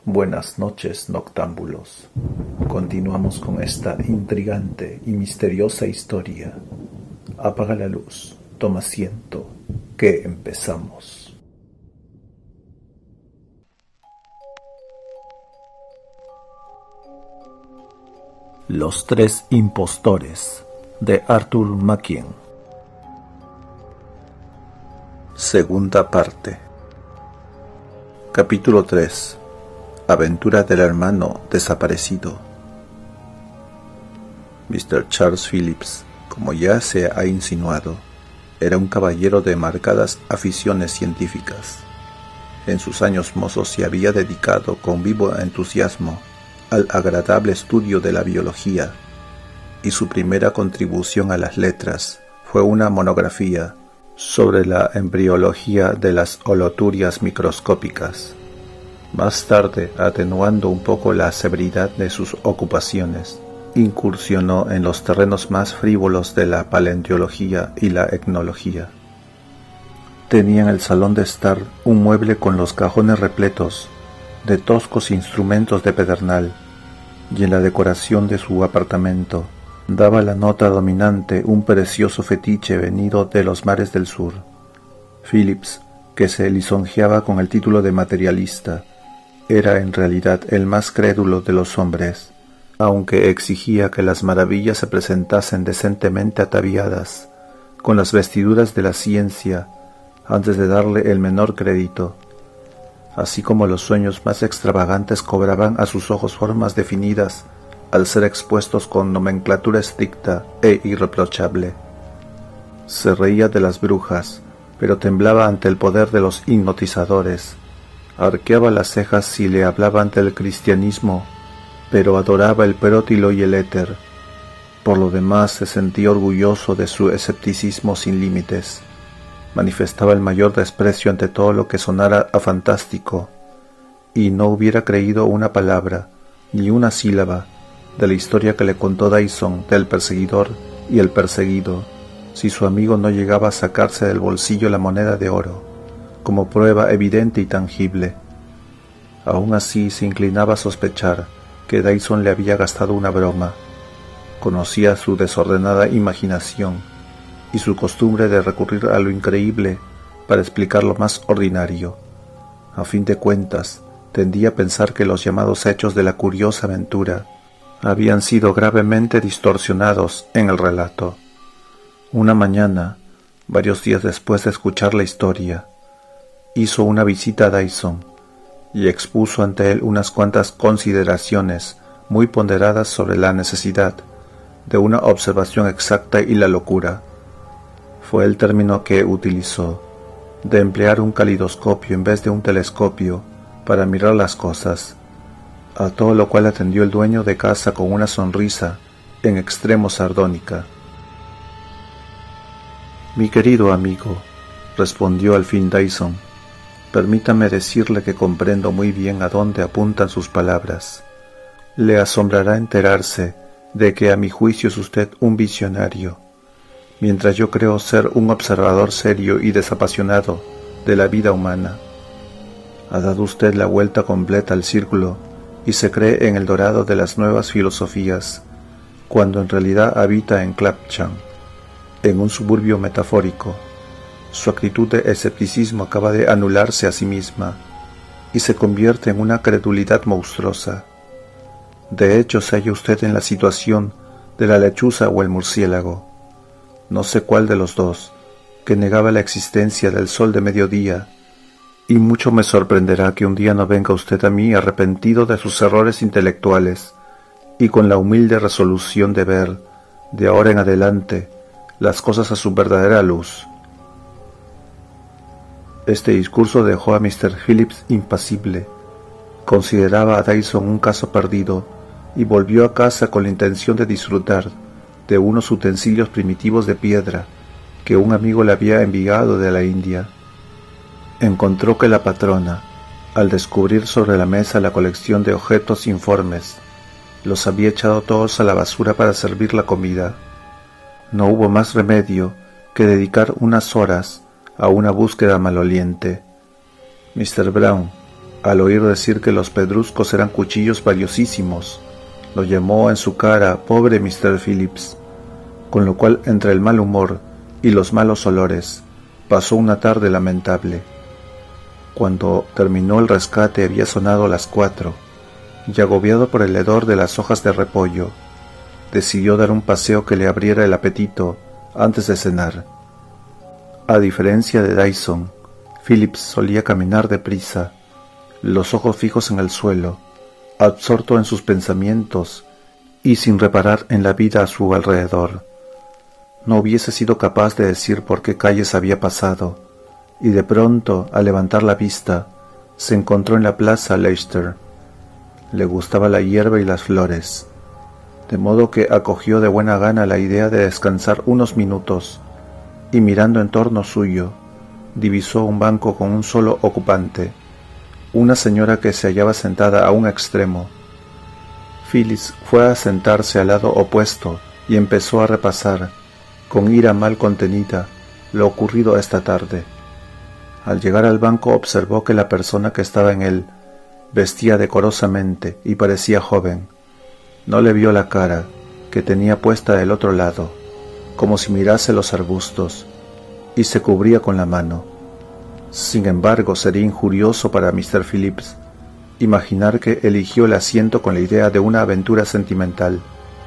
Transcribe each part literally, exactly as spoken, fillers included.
Buenas noches, noctámbulos. Continuamos con esta intrigante y misteriosa historia. Apaga la luz, toma asiento, que empezamos. Los tres impostores, de Arthur Machen. Segunda parte. Capítulo tres. Aventura del hermano desaparecido. mister Charles Phillips, como ya se ha insinuado, era un caballero de marcadas aficiones científicas. En sus años mozos se había dedicado con vivo entusiasmo al agradable estudio de la biología, y su primera contribución a las letras fue una monografía sobre la embriología de las holoturias microscópicas. Más tarde, atenuando un poco la severidad de sus ocupaciones, incursionó en los terrenos más frívolos de la paleontología y la etnología. Tenía en el salón de estar un mueble con los cajones repletos de toscos instrumentos de pedernal, y en la decoración de su apartamento daba la nota dominante un precioso fetiche venido de los mares del sur. Phillips, que se lisonjeaba con el título de materialista, era en realidad el más crédulo de los hombres, aunque exigía que las maravillas se presentasen decentemente ataviadas con las vestiduras de la ciencia antes de darle el menor crédito, así como los sueños más extravagantes cobraban a sus ojos formas definidas al ser expuestos con nomenclatura estricta e irreprochable. Se reía de las brujas, pero temblaba ante el poder de los hipnotizadores. Arqueaba las cejas si le hablaban del cristianismo, pero adoraba el perótilo y el éter. Por lo demás se sentía orgulloso de su escepticismo sin límites. Manifestaba el mayor desprecio ante todo lo que sonara a fantástico, y no hubiera creído una palabra, ni una sílaba, de la historia que le contó Dyson del perseguidor y el perseguido, si su amigo no llegaba a sacarse del bolsillo la moneda de oro, como prueba evidente y tangible. Aún así se inclinaba a sospechar que Dyson le había gastado una broma. Conocía su desordenada imaginación y su costumbre de recurrir a lo increíble para explicar lo más ordinario. A fin de cuentas, tendía a pensar que los llamados hechos de la curiosa aventura habían sido gravemente distorsionados en el relato. Una mañana, varios días después de escuchar la historia, hizo una visita a Dyson y expuso ante él unas cuantas consideraciones muy ponderadas sobre la necesidad de una observación exacta y la locura. Fue el término que utilizó, de emplear un calidoscopio en vez de un telescopio para mirar las cosas, a todo lo cual atendió el dueño de casa con una sonrisa en extremo sardónica. «Mi querido amigo», respondió al fin Dyson, «permítame decirle que comprendo muy bien a dónde apuntan sus palabras. Le asombrará enterarse de que a mi juicio es usted un visionario, mientras yo creo ser un observador serio y desapasionado de la vida humana. Ha dado usted la vuelta completa al círculo y se cree en el dorado de las nuevas filosofías, cuando en realidad habita en Clapham, en un suburbio metafórico. Su actitud de escepticismo acaba de anularse a sí misma y se convierte en una credulidad monstruosa. De hecho, se halla usted en la situación de la lechuza o el murciélago, no sé cuál de los dos, que negaba la existencia del sol de mediodía, y mucho me sorprenderá que un día no venga usted a mí arrepentido de sus errores intelectuales y con la humilde resolución de ver, de ahora en adelante, las cosas a su verdadera luz». Este discurso dejó a mister Phillips impasible. Consideraba a Dyson un caso perdido y volvió a casa con la intención de disfrutar de unos utensilios primitivos de piedra que un amigo le había enviado de la India. Encontró que la patrona, al descubrir sobre la mesa la colección de objetos informes, los había echado todos a la basura para servir la comida. No hubo más remedio que dedicar unas horas a una búsqueda maloliente. mister Brown, Al oír decir que los pedruscos eran cuchillos valiosísimos, lo llamó en su cara pobre mister Phillips, con lo cual entre el mal humor y los malos olores pasó una tarde lamentable. Cuando terminó el rescate había sonado las cuatro, y agobiado por el hedor de las hojas de repollo, decidió dar un paseo que le abriera el apetito antes de cenar. A diferencia de Dyson, Phillips solía caminar deprisa, los ojos fijos en el suelo, absorto en sus pensamientos y sin reparar en la vida a su alrededor. No hubiese sido capaz de decir por qué calles había pasado, y de pronto, al levantar la vista, se encontró en la plaza Leicester. Le gustaba la hierba y las flores, de modo que acogió de buena gana la idea de descansar unos minutos, y mirando en torno suyo, divisó un banco con un solo ocupante, una señora que se hallaba sentada a un extremo. Phillips fue a sentarse al lado opuesto y empezó a repasar, con ira mal contenida, lo ocurrido esta tarde. Al llegar al banco observó que la persona que estaba en él vestía decorosamente y parecía joven. No le vio la cara, que tenía puesta del otro lado, como si mirase los arbustos, y se cubría con la mano. Sin embargo, sería injurioso para mister Phillips imaginar que eligió el asiento con la idea de una aventura sentimental.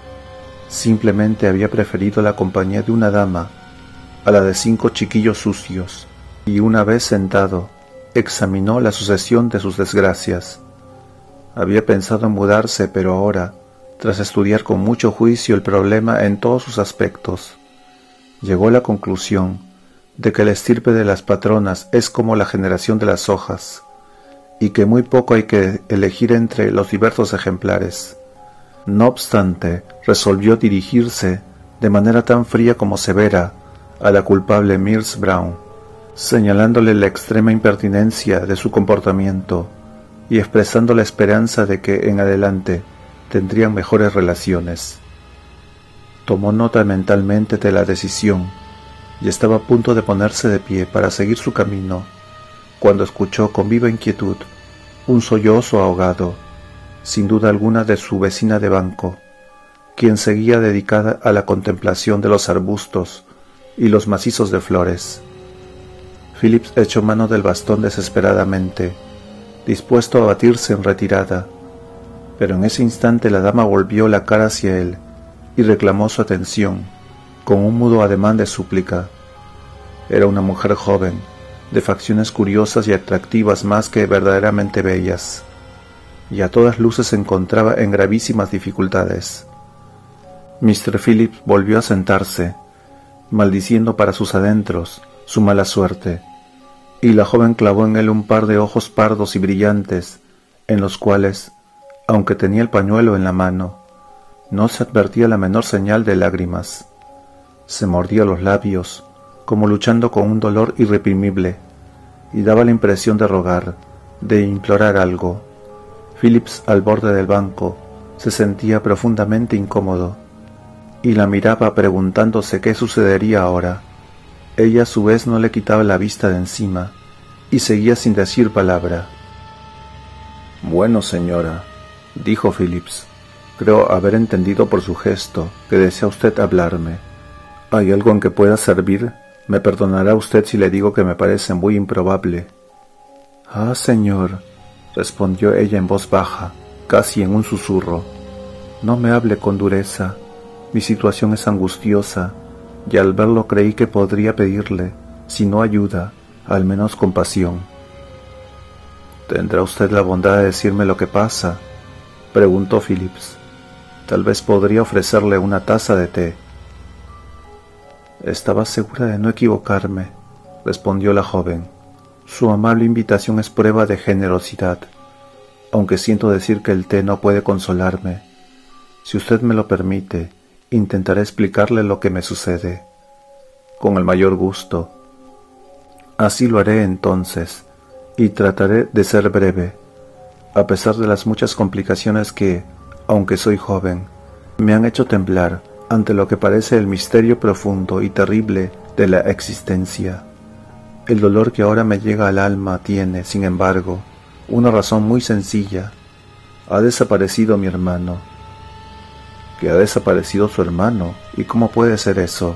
Simplemente había preferido la compañía de una dama a la de cinco chiquillos sucios, y una vez sentado, examinó la sucesión de sus desgracias. Había pensado en mudarse, pero ahora, tras estudiar con mucho juicio el problema en todos sus aspectos, llegó a la conclusión de que la estirpe de las patronas es como la generación de las hojas, y que muy poco hay que elegir entre los diversos ejemplares. No obstante, resolvió dirigirse, de manera tan fría como severa, a la culpable Mirs Brown, señalándole la extrema impertinencia de su comportamiento y expresando la esperanza de que en adelante tendrían mejores relaciones. Tomó nota mentalmente de la decisión y estaba a punto de ponerse de pie para seguir su camino, cuando escuchó con viva inquietud un sollozo ahogado, sin duda alguna de su vecina de banco, quien seguía dedicada a la contemplación de los arbustos y los macizos de flores. Phillips echó mano del bastón desesperadamente, dispuesto a batirse en retirada, pero en ese instante la dama volvió la cara hacia él y reclamó su atención, con un mudo ademán de súplica. Era una mujer joven, de facciones curiosas y atractivas más que verdaderamente bellas, y a todas luces se encontraba en gravísimas dificultades. mister Phillips volvió a sentarse, maldiciendo para sus adentros su mala suerte, y la joven clavó en él un par de ojos pardos y brillantes, en los cuales, aunque tenía el pañuelo en la mano, no se advertía la menor señal de lágrimas. Se mordía los labios, como luchando con un dolor irreprimible, y daba la impresión de rogar, de implorar algo. Phillips, al borde del banco, se sentía profundamente incómodo, y la miraba preguntándose qué sucedería ahora. Ella a su vez no le quitaba la vista de encima, y seguía sin decir palabra. «Bueno, señora», dijo Phillips, «creo haber entendido por su gesto que desea usted hablarme. ¿Hay algo en que pueda servir? Me perdonará usted si le digo que me parece muy improbable». «Ah, señor», respondió ella en voz baja, casi en un susurro, «no me hable con dureza. Mi situación es angustiosa, y al verlo creí que podría pedirle, si no ayuda, al menos compasión». «¿Tendrá usted la bondad de decirme lo que pasa?», preguntó Phillips. «Tal vez podría ofrecerle una taza de té». «Estaba segura de no equivocarme», respondió la joven. «Su amable invitación es prueba de generosidad, aunque siento decir que el té no puede consolarme. Si usted me lo permite, intentaré explicarle lo que me sucede». «Con el mayor gusto». «Así lo haré entonces, y trataré de ser breve, a pesar de las muchas complicaciones que, aunque soy joven, me han hecho temblar ante lo que parece el misterio profundo y terrible de la existencia. El dolor que ahora me llega al alma tiene, sin embargo, Una razón muy sencilla. Ha desaparecido mi hermano. ¿Que ha desaparecido su hermano? ¿Y cómo puede ser eso?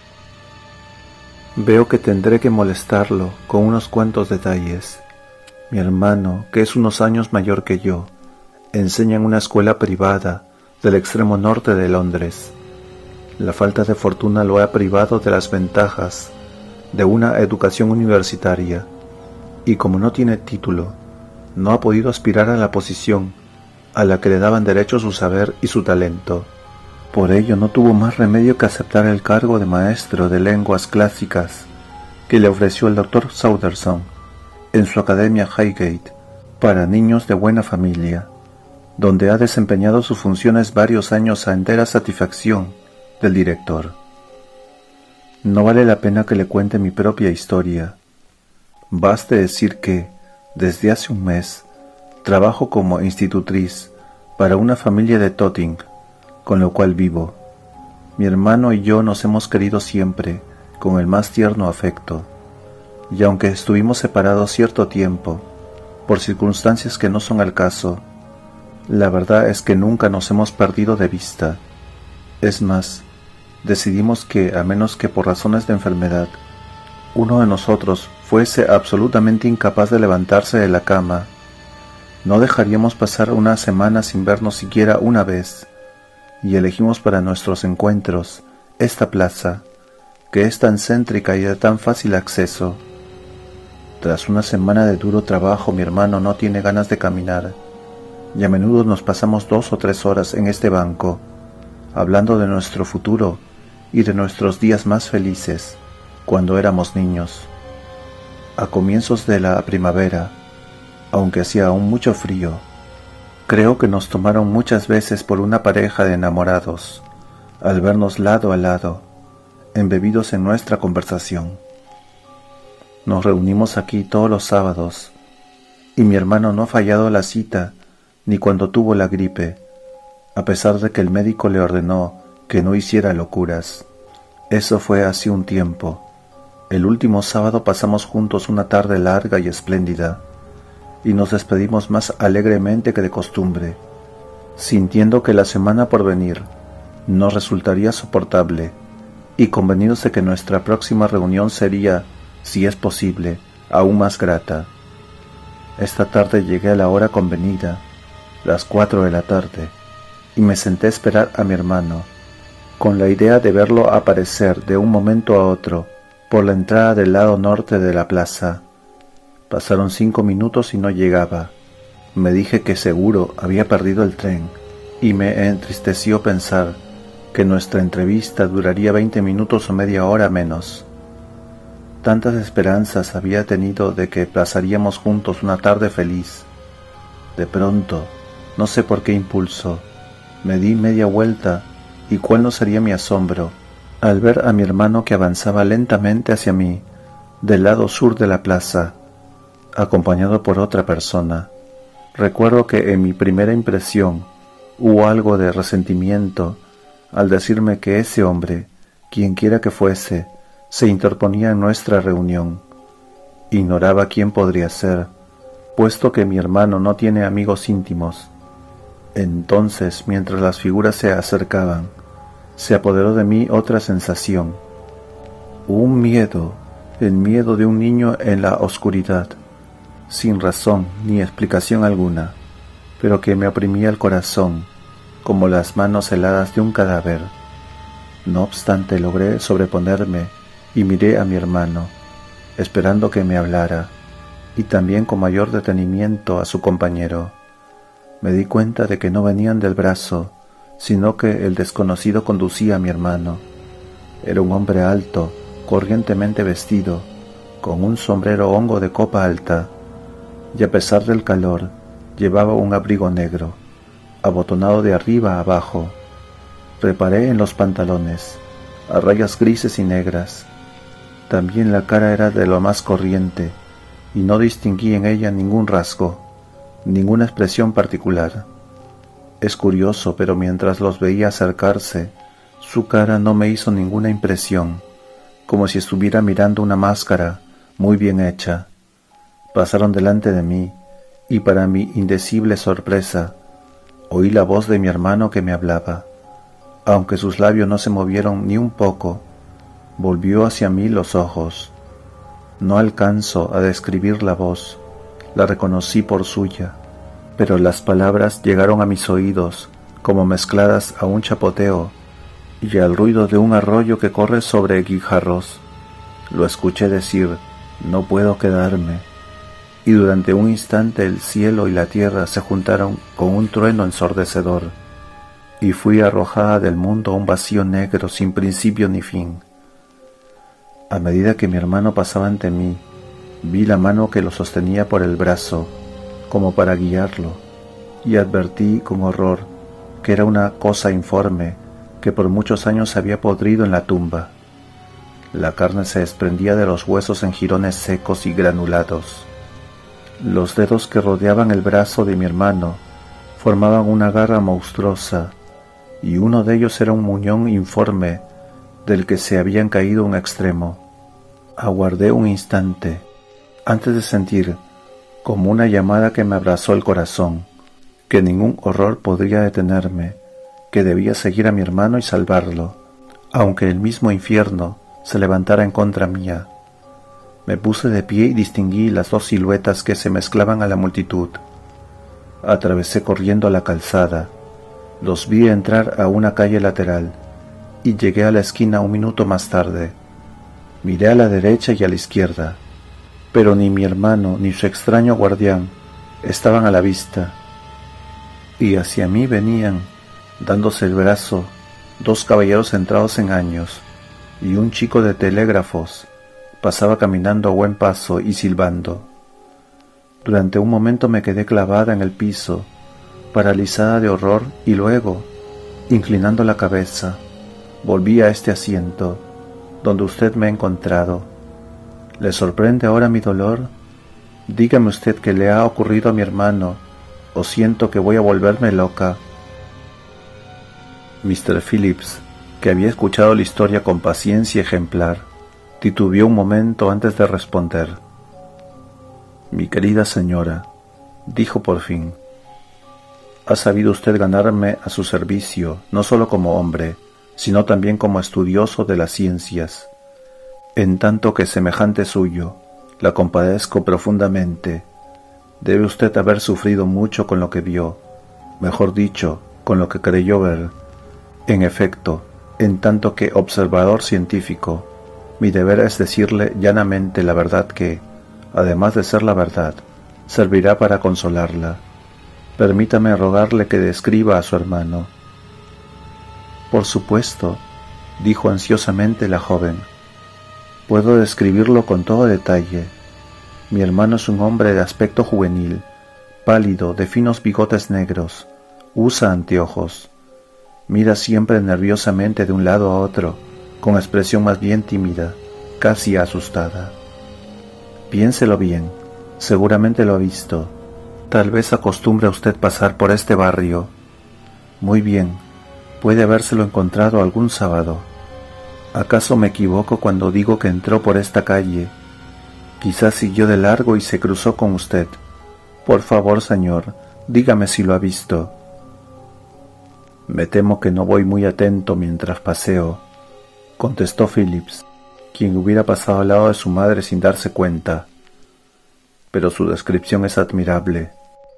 Veo que tendré que molestarlo con unos cuantos detalles. Mi hermano, que es unos años mayor que yo, enseña en una escuela privada del extremo norte de Londres. La falta de fortuna lo ha privado de las ventajas de una educación universitaria, y como no tiene título, no ha podido aspirar a la posición a la que le daban derecho su saber y su talento. Por ello no tuvo más remedio que aceptar el cargo de maestro de lenguas clásicas que le ofreció el doctor Saunderson en su academia Highgate para niños de buena familia, donde ha desempeñado sus funciones varios años a entera satisfacción del director. No vale la pena que le cuente mi propia historia. Baste decir que, desde hace un mes, trabajo como institutriz para una familia de Totting, con lo cual vivo. Mi hermano y yo nos hemos querido siempre con el más tierno afecto, y aunque estuvimos separados cierto tiempo, por circunstancias que no son al caso, la verdad es que nunca nos hemos perdido de vista. Es más, decidimos que, a menos que por razones de enfermedad, uno de nosotros fuese absolutamente incapaz de levantarse de la cama, no dejaríamos pasar una semana sin vernos siquiera una vez, y elegimos para nuestros encuentros esta plaza, que es tan céntrica y de tan fácil acceso. Tras una semana de duro trabajo, mi hermano no tiene ganas de caminar, y a menudo nos pasamos dos o tres horas en este banco, hablando de nuestro futuro y de nuestros días más felices, cuando éramos niños. A comienzos de la primavera, aunque hacía aún mucho frío, creo que nos tomaron muchas veces por una pareja de enamorados, al vernos lado a lado, embebidos en nuestra conversación. Nos reunimos aquí todos los sábados, y mi hermano no ha fallado la cita ni cuando tuvo la gripe, a pesar de que el médico le ordenó que no hiciera locuras. Eso fue hace un tiempo. El último sábado pasamos juntos una tarde larga y espléndida, y nos despedimos más alegremente que de costumbre, sintiendo que la semana por venir nos resultaría soportable, y convenidos de que nuestra próxima reunión sería, si es posible, aún más grata. Esta tarde llegué a la hora convenida, las cuatro de la tarde, y me senté a esperar a mi hermano, con la idea de verlo aparecer de un momento a otro por la entrada del lado norte de la plaza. Pasaron cinco minutos y no llegaba. Me dije que seguro había perdido el tren, y me entristeció pensar que nuestra entrevista duraría veinte minutos o media hora menos. Tantas esperanzas había tenido de que pasaríamos juntos una tarde feliz. De pronto, no sé por qué impulso, me di media vuelta, y cuál no sería mi asombro al ver a mi hermano que avanzaba lentamente hacia mí, del lado sur de la plaza, acompañado por otra persona. Recuerdo que en mi primera impresión hubo algo de resentimiento al decirme que ese hombre, quienquiera que fuese, se interponía en nuestra reunión. Ignoraba quién podría ser, puesto que mi hermano no tiene amigos íntimos. Entonces, mientras las figuras se acercaban, se apoderó de mí otra sensación, un miedo, el miedo de un niño en la oscuridad, sin razón ni explicación alguna, pero que me oprimía el corazón, como las manos heladas de un cadáver. No obstante, logré sobreponerme y miré a mi hermano, esperando que me hablara, y también con mayor detenimiento a su compañero. Me di cuenta de que no venían del brazo, sino que el desconocido conducía a mi hermano. Era un hombre alto, corrientemente vestido, con un sombrero hongo de copa alta, y a pesar del calor, llevaba un abrigo negro, abotonado de arriba a abajo. Reparé en los pantalones, a rayas grises y negras. También la cara era de lo más corriente, y no distinguí en ella ningún rasgo, ninguna expresión particular. Es curioso, pero mientras los veía acercarse, su cara no me hizo ninguna impresión, como si estuviera mirando una máscara muy bien hecha. Pasaron delante de mí, y para mi indecible sorpresa, oí la voz de mi hermano que me hablaba. Aunque sus labios no se movieron ni un poco, volvió hacia mí los ojos. No alcanzo a describir la voz, la reconocí por suya, pero las palabras llegaron a mis oídos como mezcladas a un chapoteo y al ruido de un arroyo que corre sobre guijarros. Lo escuché decir: no puedo quedarme, y durante un instante el cielo y la tierra se juntaron con un trueno ensordecedor, y fui arrojada del mundo a un vacío negro sin principio ni fin. A medida que mi hermano pasaba ante mí, vi la mano que lo sostenía por el brazo, como para guiarlo, y advertí con horror que era una cosa informe que por muchos años se había podrido en la tumba. La carne se desprendía de los huesos en jirones secos y granulados. Los dedos que rodeaban el brazo de mi hermano formaban una garra monstruosa, y uno de ellos era un muñón informe del que se habían caído un extremo. Aguardé un instante, antes de sentir, como una llamada que me abrazó el corazón, que ningún horror podría detenerme, que debía seguir a mi hermano y salvarlo, aunque el mismo infierno se levantara en contra mía. Me puse de pie y distinguí las dos siluetas que se mezclaban a la multitud. Atravesé corriendo la calzada, los vi entrar a una calle lateral y llegué a la esquina un minuto más tarde. Miré a la derecha y a la izquierda, pero ni mi hermano ni su extraño guardián estaban a la vista, y hacia mí venían, dándose el brazo, dos caballeros entrados en años, y un chico de telégrafos pasaba caminando a buen paso y silbando. Durante un momento me quedé clavada en el piso, paralizada de horror, y luego, inclinando la cabeza, volví a este asiento, donde usted me ha encontrado. ¿Le sorprende ahora mi dolor? Dígame usted qué le ha ocurrido a mi hermano, o siento que voy a volverme loca. mister Phillips, que había escuchado la historia con paciencia ejemplar, titubeó un momento antes de responder. Mi querida señora, dijo por fin, ha sabido usted ganarme a su servicio, no solo como hombre, sino también como estudioso de las ciencias. En tanto que semejante suyo, la compadezco profundamente. Debe usted haber sufrido mucho con lo que vio, mejor dicho, con lo que creyó ver. En efecto, en tanto que observador científico, mi deber es decirle llanamente la verdad que, además de ser la verdad, servirá para consolarla. Permítame rogarle que describa a su hermano. Por supuesto, dijo ansiosamente la joven. Puedo describirlo con todo detalle. Mi hermano es un hombre de aspecto juvenil, pálido, de finos bigotes negros, usa anteojos, mira siempre nerviosamente de un lado a otro, con expresión más bien tímida, casi asustada. Piénselo bien, seguramente lo ha visto. Tal vez acostumbre a usted pasar por este barrio. Muy bien, puede habérselo encontrado algún sábado. ¿Acaso me equivoco cuando digo que entró por esta calle? Quizás siguió de largo y se cruzó con usted. Por favor, señor, dígame si lo ha visto. Me temo que no voy muy atento mientras paseo, contestó Phillips, quien hubiera pasado al lado de su madre sin darse cuenta. Pero su descripción es admirable.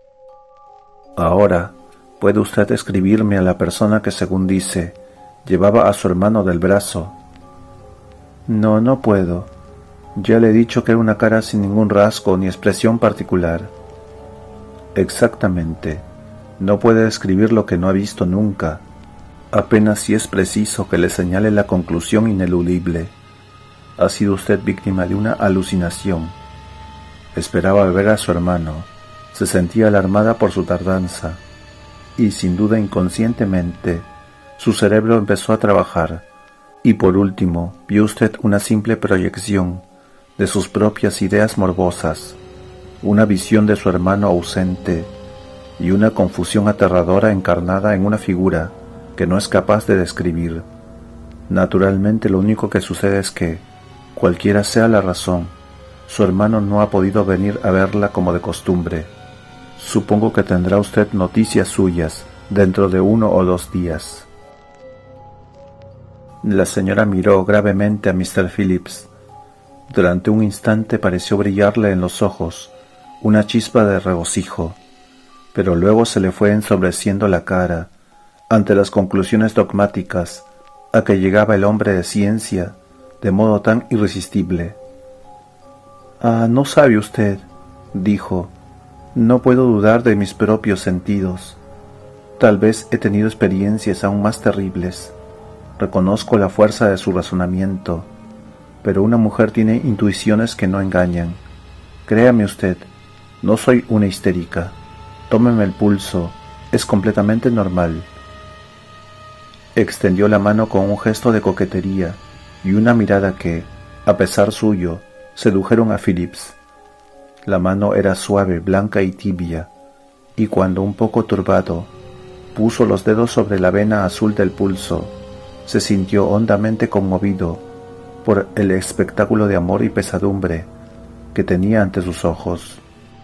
Ahora, ¿puede usted describirme a la persona que, según dice, llevaba a su hermano del brazo? No, no puedo. Ya le he dicho que era una cara sin ningún rasgo ni expresión particular. Exactamente. No puede describir lo que no ha visto nunca. Apenas si es preciso que le señale la conclusión ineludible. Ha sido usted víctima de una alucinación. Esperaba ver a su hermano. Se sentía alarmada por su tardanza. Y sin duda inconscientemente, su cerebro empezó a trabajar. Y por último, vio usted una simple proyección de sus propias ideas morbosas, una visión de su hermano ausente y una confusión aterradora encarnada en una figura que no es capaz de describir. Naturalmente lo único que sucede es que, cualquiera sea la razón, su hermano no ha podido venir a verla como de costumbre. Supongo que tendrá usted noticias suyas dentro de uno o dos días. La señora miró gravemente a mister Phillips. Durante un instante pareció brillarle en los ojos una chispa de regocijo, pero luego se le fue ensobreciendo la cara ante las conclusiones dogmáticas a que llegaba el hombre de ciencia de modo tan irresistible. «Ah, no sabe usted», dijo, «no puedo dudar de mis propios sentidos. Tal vez he tenido experiencias aún más terribles. Reconozco la fuerza de su razonamiento, pero una mujer tiene intuiciones que no engañan. Créame usted, no soy una histérica. Tómeme el pulso, es completamente normal». Extendió la mano con un gesto de coquetería y una mirada que, a pesar suyo, sedujeron a Phillips. La mano era suave, blanca y tibia, y cuando un poco turbado, puso los dedos sobre la vena azul del pulso, se sintió hondamente conmovido por el espectáculo de amor y pesadumbre que tenía ante sus ojos.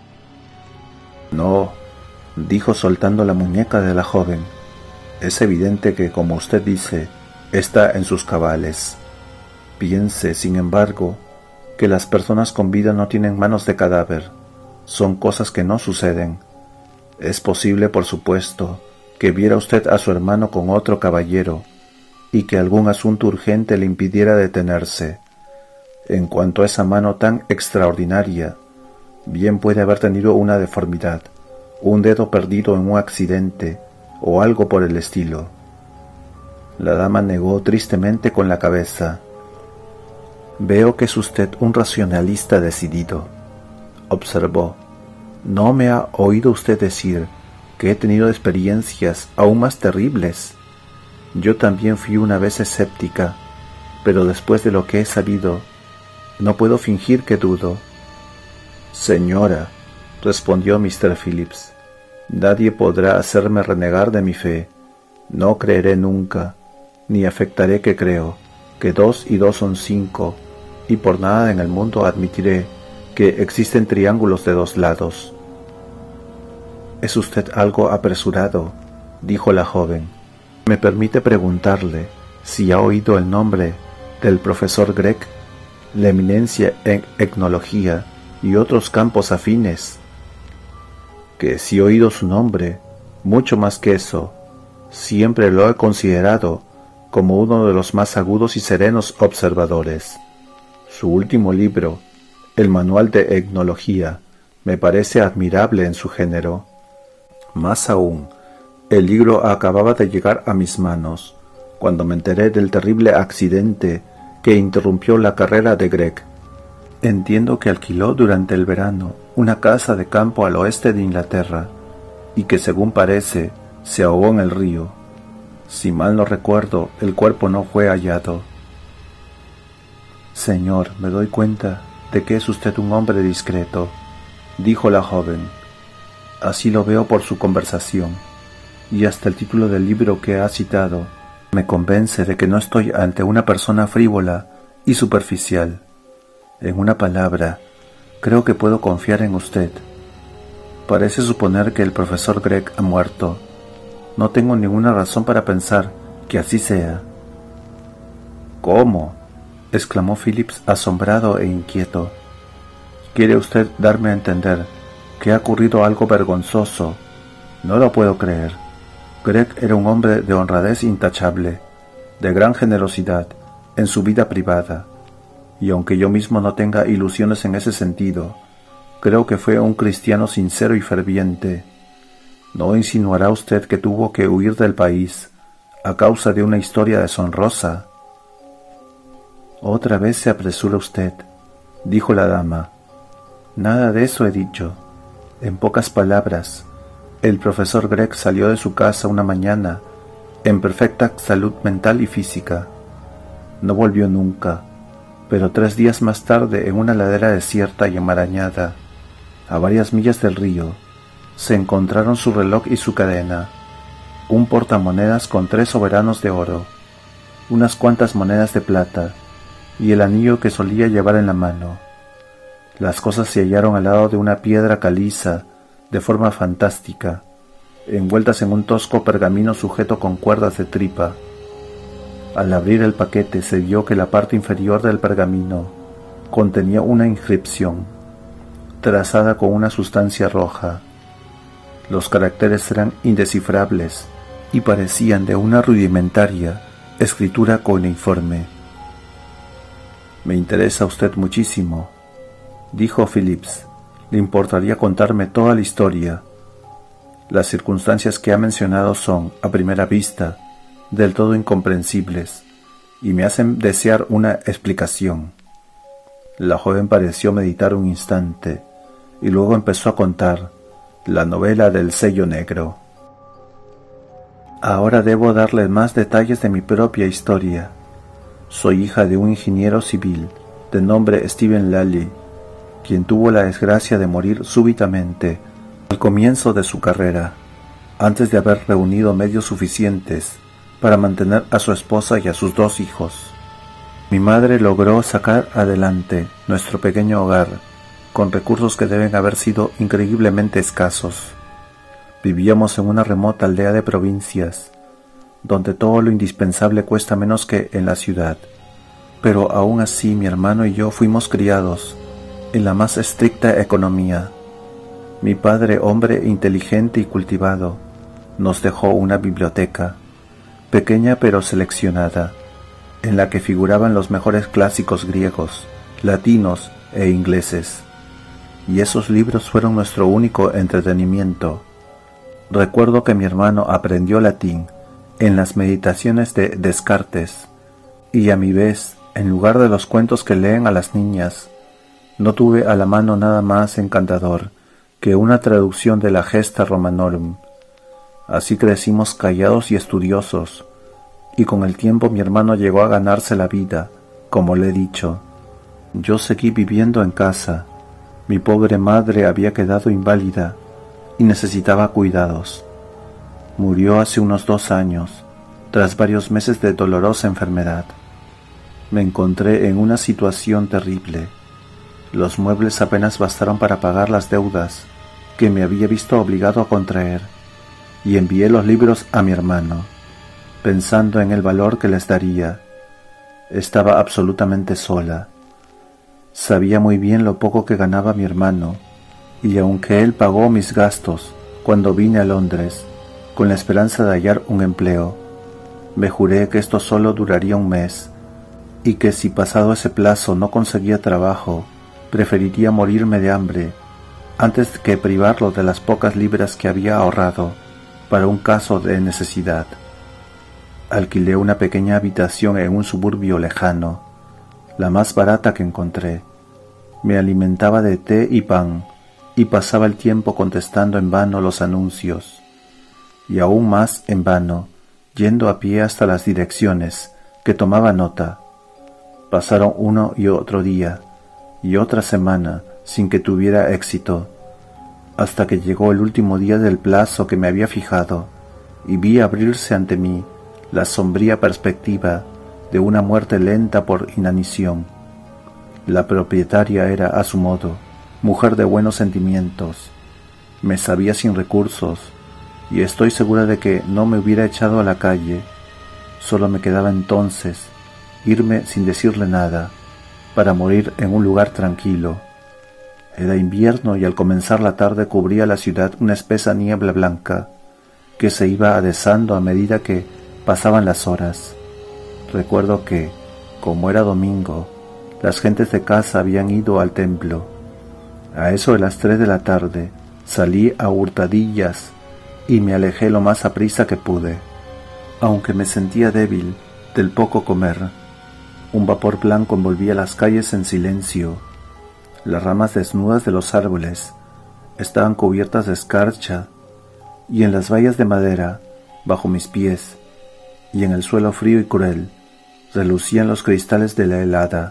«No», dijo soltando la muñeca de la joven, «es evidente que, como usted dice, está en sus cabales. Piense, sin embargo, que las personas con vida no tienen manos de cadáver. Son cosas que no suceden. Es posible, por supuesto, que viera usted a su hermano con otro caballero y que algún asunto urgente le impidiera detenerse. En cuanto a esa mano tan extraordinaria, bien puede haber tenido una deformidad, un dedo perdido en un accidente o algo por el estilo». La dama negó tristemente con la cabeza. «Veo que es usted un racionalista decidido», observó. «¿No me ha oído usted decir que he tenido experiencias aún más terribles? Yo también fui una vez escéptica, pero después de lo que he sabido, no puedo fingir que dudo». «Señora», respondió mister Phillips, «nadie podrá hacerme renegar de mi fe. No creeré nunca, ni afectaré que creo, que dos y dos son cinco, y por nada en el mundo admitiré que existen triángulos de dos lados». «Es usted algo apresurado», dijo la joven. «¿Me permite preguntarle si ha oído el nombre del profesor Gregg, la eminencia en etnología y otros campos afines?» «Que sí he oído su nombre, mucho más que eso. Siempre lo he considerado como uno de los más agudos y serenos observadores. Su último libro, el Manual de Etnología, me parece admirable en su género. Más aún, el libro acababa de llegar a mis manos, cuando me enteré del terrible accidente que interrumpió la carrera de Gregg. Entiendo que alquiló durante el verano una casa de campo al oeste de Inglaterra, y que según parece, se ahogó en el río. Si mal no recuerdo, el cuerpo no fue hallado». «Señor, me doy cuenta de que es usted un hombre discreto», dijo la joven. «Así lo veo por su conversación, y hasta el título del libro que ha citado me convence de que no estoy ante una persona frívola y superficial. En una palabra, creo que puedo confiar en usted. Parece suponer que el profesor Gregg ha muerto. No tengo ninguna razón para pensar que así sea». «¿Cómo?», exclamó Phillips asombrado e inquieto. «¿Quiere usted darme a entender que ha ocurrido algo vergonzoso? No lo puedo creer. Gregg era un hombre de honradez intachable, de gran generosidad en su vida privada, y aunque yo mismo no tenga ilusiones en ese sentido, creo que fue un cristiano sincero y ferviente. ¿No insinuará usted que tuvo que huir del país a causa de una historia deshonrosa?» «Otra vez se apresura usted», dijo la dama. «Nada de eso he dicho. En pocas palabras, el profesor Gregg salió de su casa una mañana en perfecta salud mental y física. No volvió nunca, pero tres días más tarde, en una ladera desierta y enmarañada, a varias millas del río, se encontraron su reloj y su cadena, un portamonedas con tres soberanos de oro, unas cuantas monedas de plata y el anillo que solía llevar en la mano. Las cosas se hallaron al lado de una piedra caliza de forma fantástica, envueltas en un tosco pergamino sujeto con cuerdas de tripa. Al abrir el paquete se vio que la parte inferior del pergamino contenía una inscripción, trazada con una sustancia roja. Los caracteres eran indescifrables y parecían de una rudimentaria escritura cuneiforme. «Me interesa usted muchísimo», dijo Phillips. «¿Le importaría contarme toda la historia? Las circunstancias que ha mencionado son, a primera vista, del todo incomprensibles y me hacen desear una explicación». La joven pareció meditar un instante y luego empezó a contar la novela del sello negro. «Ahora debo darle más detalles de mi propia historia. Soy hija de un ingeniero civil de nombre Stephen Lally, quien tuvo la desgracia de morir súbitamente al comienzo de su carrera, antes de haber reunido medios suficientes para mantener a su esposa y a sus dos hijos. Mi madre logró sacar adelante nuestro pequeño hogar con recursos que deben haber sido increíblemente escasos. Vivíamos en una remota aldea de provincias, donde todo lo indispensable cuesta menos que en la ciudad, pero aún así mi hermano y yo fuimos criados en la más estricta economía. Mi padre, hombre inteligente y cultivado, nos dejó una biblioteca, pequeña pero seleccionada, en la que figuraban los mejores clásicos griegos, latinos e ingleses, y esos libros fueron nuestro único entretenimiento. Recuerdo que mi hermano aprendió latín en las meditaciones de Descartes, y a mi vez, en lugar de los cuentos que leen a las niñas, no tuve a la mano nada más encantador que una traducción de la Gesta Romanorum. Así crecimos callados y estudiosos, y con el tiempo mi hermano llegó a ganarse la vida, como le he dicho. Yo seguí viviendo en casa. Mi pobre madre había quedado inválida y necesitaba cuidados. Murió hace unos dos años, tras varios meses de dolorosa enfermedad. Me encontré en una situación terrible. Los muebles apenas bastaron para pagar las deudas que me había visto obligado a contraer, y envié los libros a mi hermano, pensando en el valor que les daría. Estaba absolutamente sola. Sabía muy bien lo poco que ganaba mi hermano, y aunque él pagó mis gastos cuando vine a Londres, con la esperanza de hallar un empleo, me juré que esto solo duraría un mes, y que si pasado ese plazo no conseguía trabajo, preferiría morirme de hambre antes que privarlo de las pocas libras que había ahorrado para un caso de necesidad. Alquilé una pequeña habitación en un suburbio lejano, la más barata que encontré. Me alimentaba de té y pan, y pasaba el tiempo contestando en vano los anuncios, y aún más en vano, yendo a pie hasta las direcciones, que tomaba nota. Pasaron uno y otro día, y otra semana, sin que tuviera éxito, hasta que llegó el último día del plazo que me había fijado, y vi abrirse ante mí la sombría perspectiva de una muerte lenta por inanición. La propietaria era, a su modo, mujer de buenos sentimientos. Me sabía sin recursos, y estoy segura de que no me hubiera echado a la calle. Solo me quedaba entonces irme sin decirle nada, para morir en un lugar tranquilo. Era invierno y al comenzar la tarde cubría la ciudad una espesa niebla blanca, que se iba adensando a medida que pasaban las horas. Recuerdo que, como era domingo, las gentes de casa habían ido al templo. A eso de las tres de la tarde salí a hurtadillas y me alejé lo más aprisa que pude, aunque me sentía débil del poco comer. Un vapor blanco envolvía las calles en silencio. Las ramas desnudas de los árboles estaban cubiertas de escarcha, y en las vallas de madera, bajo mis pies, y en el suelo frío y cruel, relucían los cristales de la helada.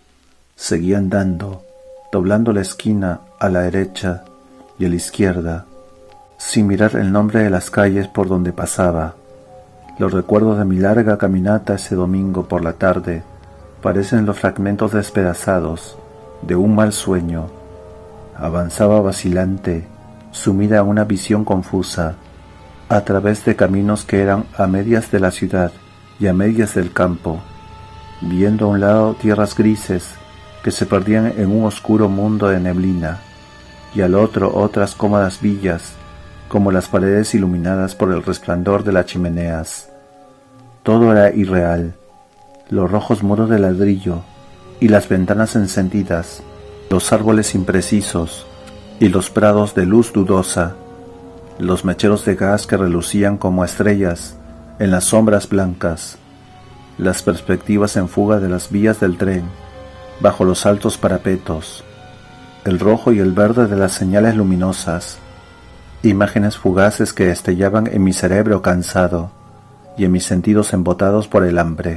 Seguí andando, doblando la esquina a la derecha y a la izquierda, sin mirar el nombre de las calles por donde pasaba. Los recuerdos de mi larga caminata ese domingo por la tarde parecen los fragmentos despedazados de un mal sueño. Avanzaba vacilante, sumida en una visión confusa, a través de caminos que eran a medias de la ciudad y a medias del campo, viendo a un lado tierras grises que se perdían en un oscuro mundo de neblina, y al otro otras cómodas villas, como las paredes iluminadas por el resplandor de las chimeneas. Todo era irreal, los rojos muros de ladrillo y las ventanas encendidas, los árboles imprecisos y los prados de luz dudosa, los mecheros de gas que relucían como estrellas en las sombras blancas, las perspectivas en fuga de las vías del tren bajo los altos parapetos, el rojo y el verde de las señales luminosas, imágenes fugaces que estellaban en mi cerebro cansado y en mis sentidos embotados por el hambre.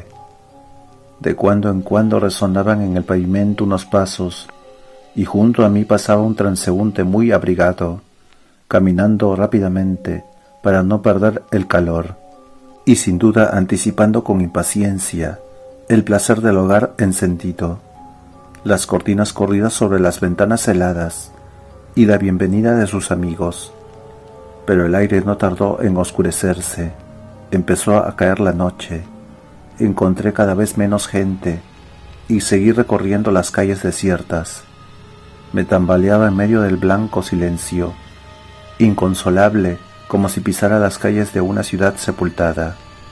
De cuando en cuando resonaban en el pavimento unos pasos, y junto a mí pasaba un transeúnte muy abrigado, caminando rápidamente para no perder el calor, y sin duda anticipando con impaciencia el placer del hogar encendido, las cortinas corridas sobre las ventanas heladas y la bienvenida de sus amigos. Pero el aire no tardó en oscurecerse, empezó a caer la noche, encontré cada vez menos gente y seguí recorriendo las calles desiertas. Me tambaleaba en medio del blanco silencio, inconsolable como si pisara las calles de una ciudad sepultada.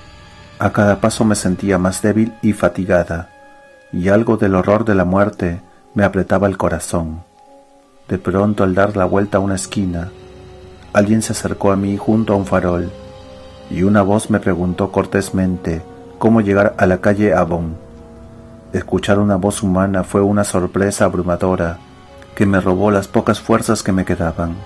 A cada paso me sentía más débil y fatigada, y algo del horror de la muerte me apretaba el corazón. De pronto, al dar la vuelta a una esquina, alguien se acercó a mí junto a un farol, y una voz me preguntó cortésmente cómo llegar a la calle Avon. Escuchar una voz humana fue una sorpresa abrumadora que me robó las pocas fuerzas que me quedaban.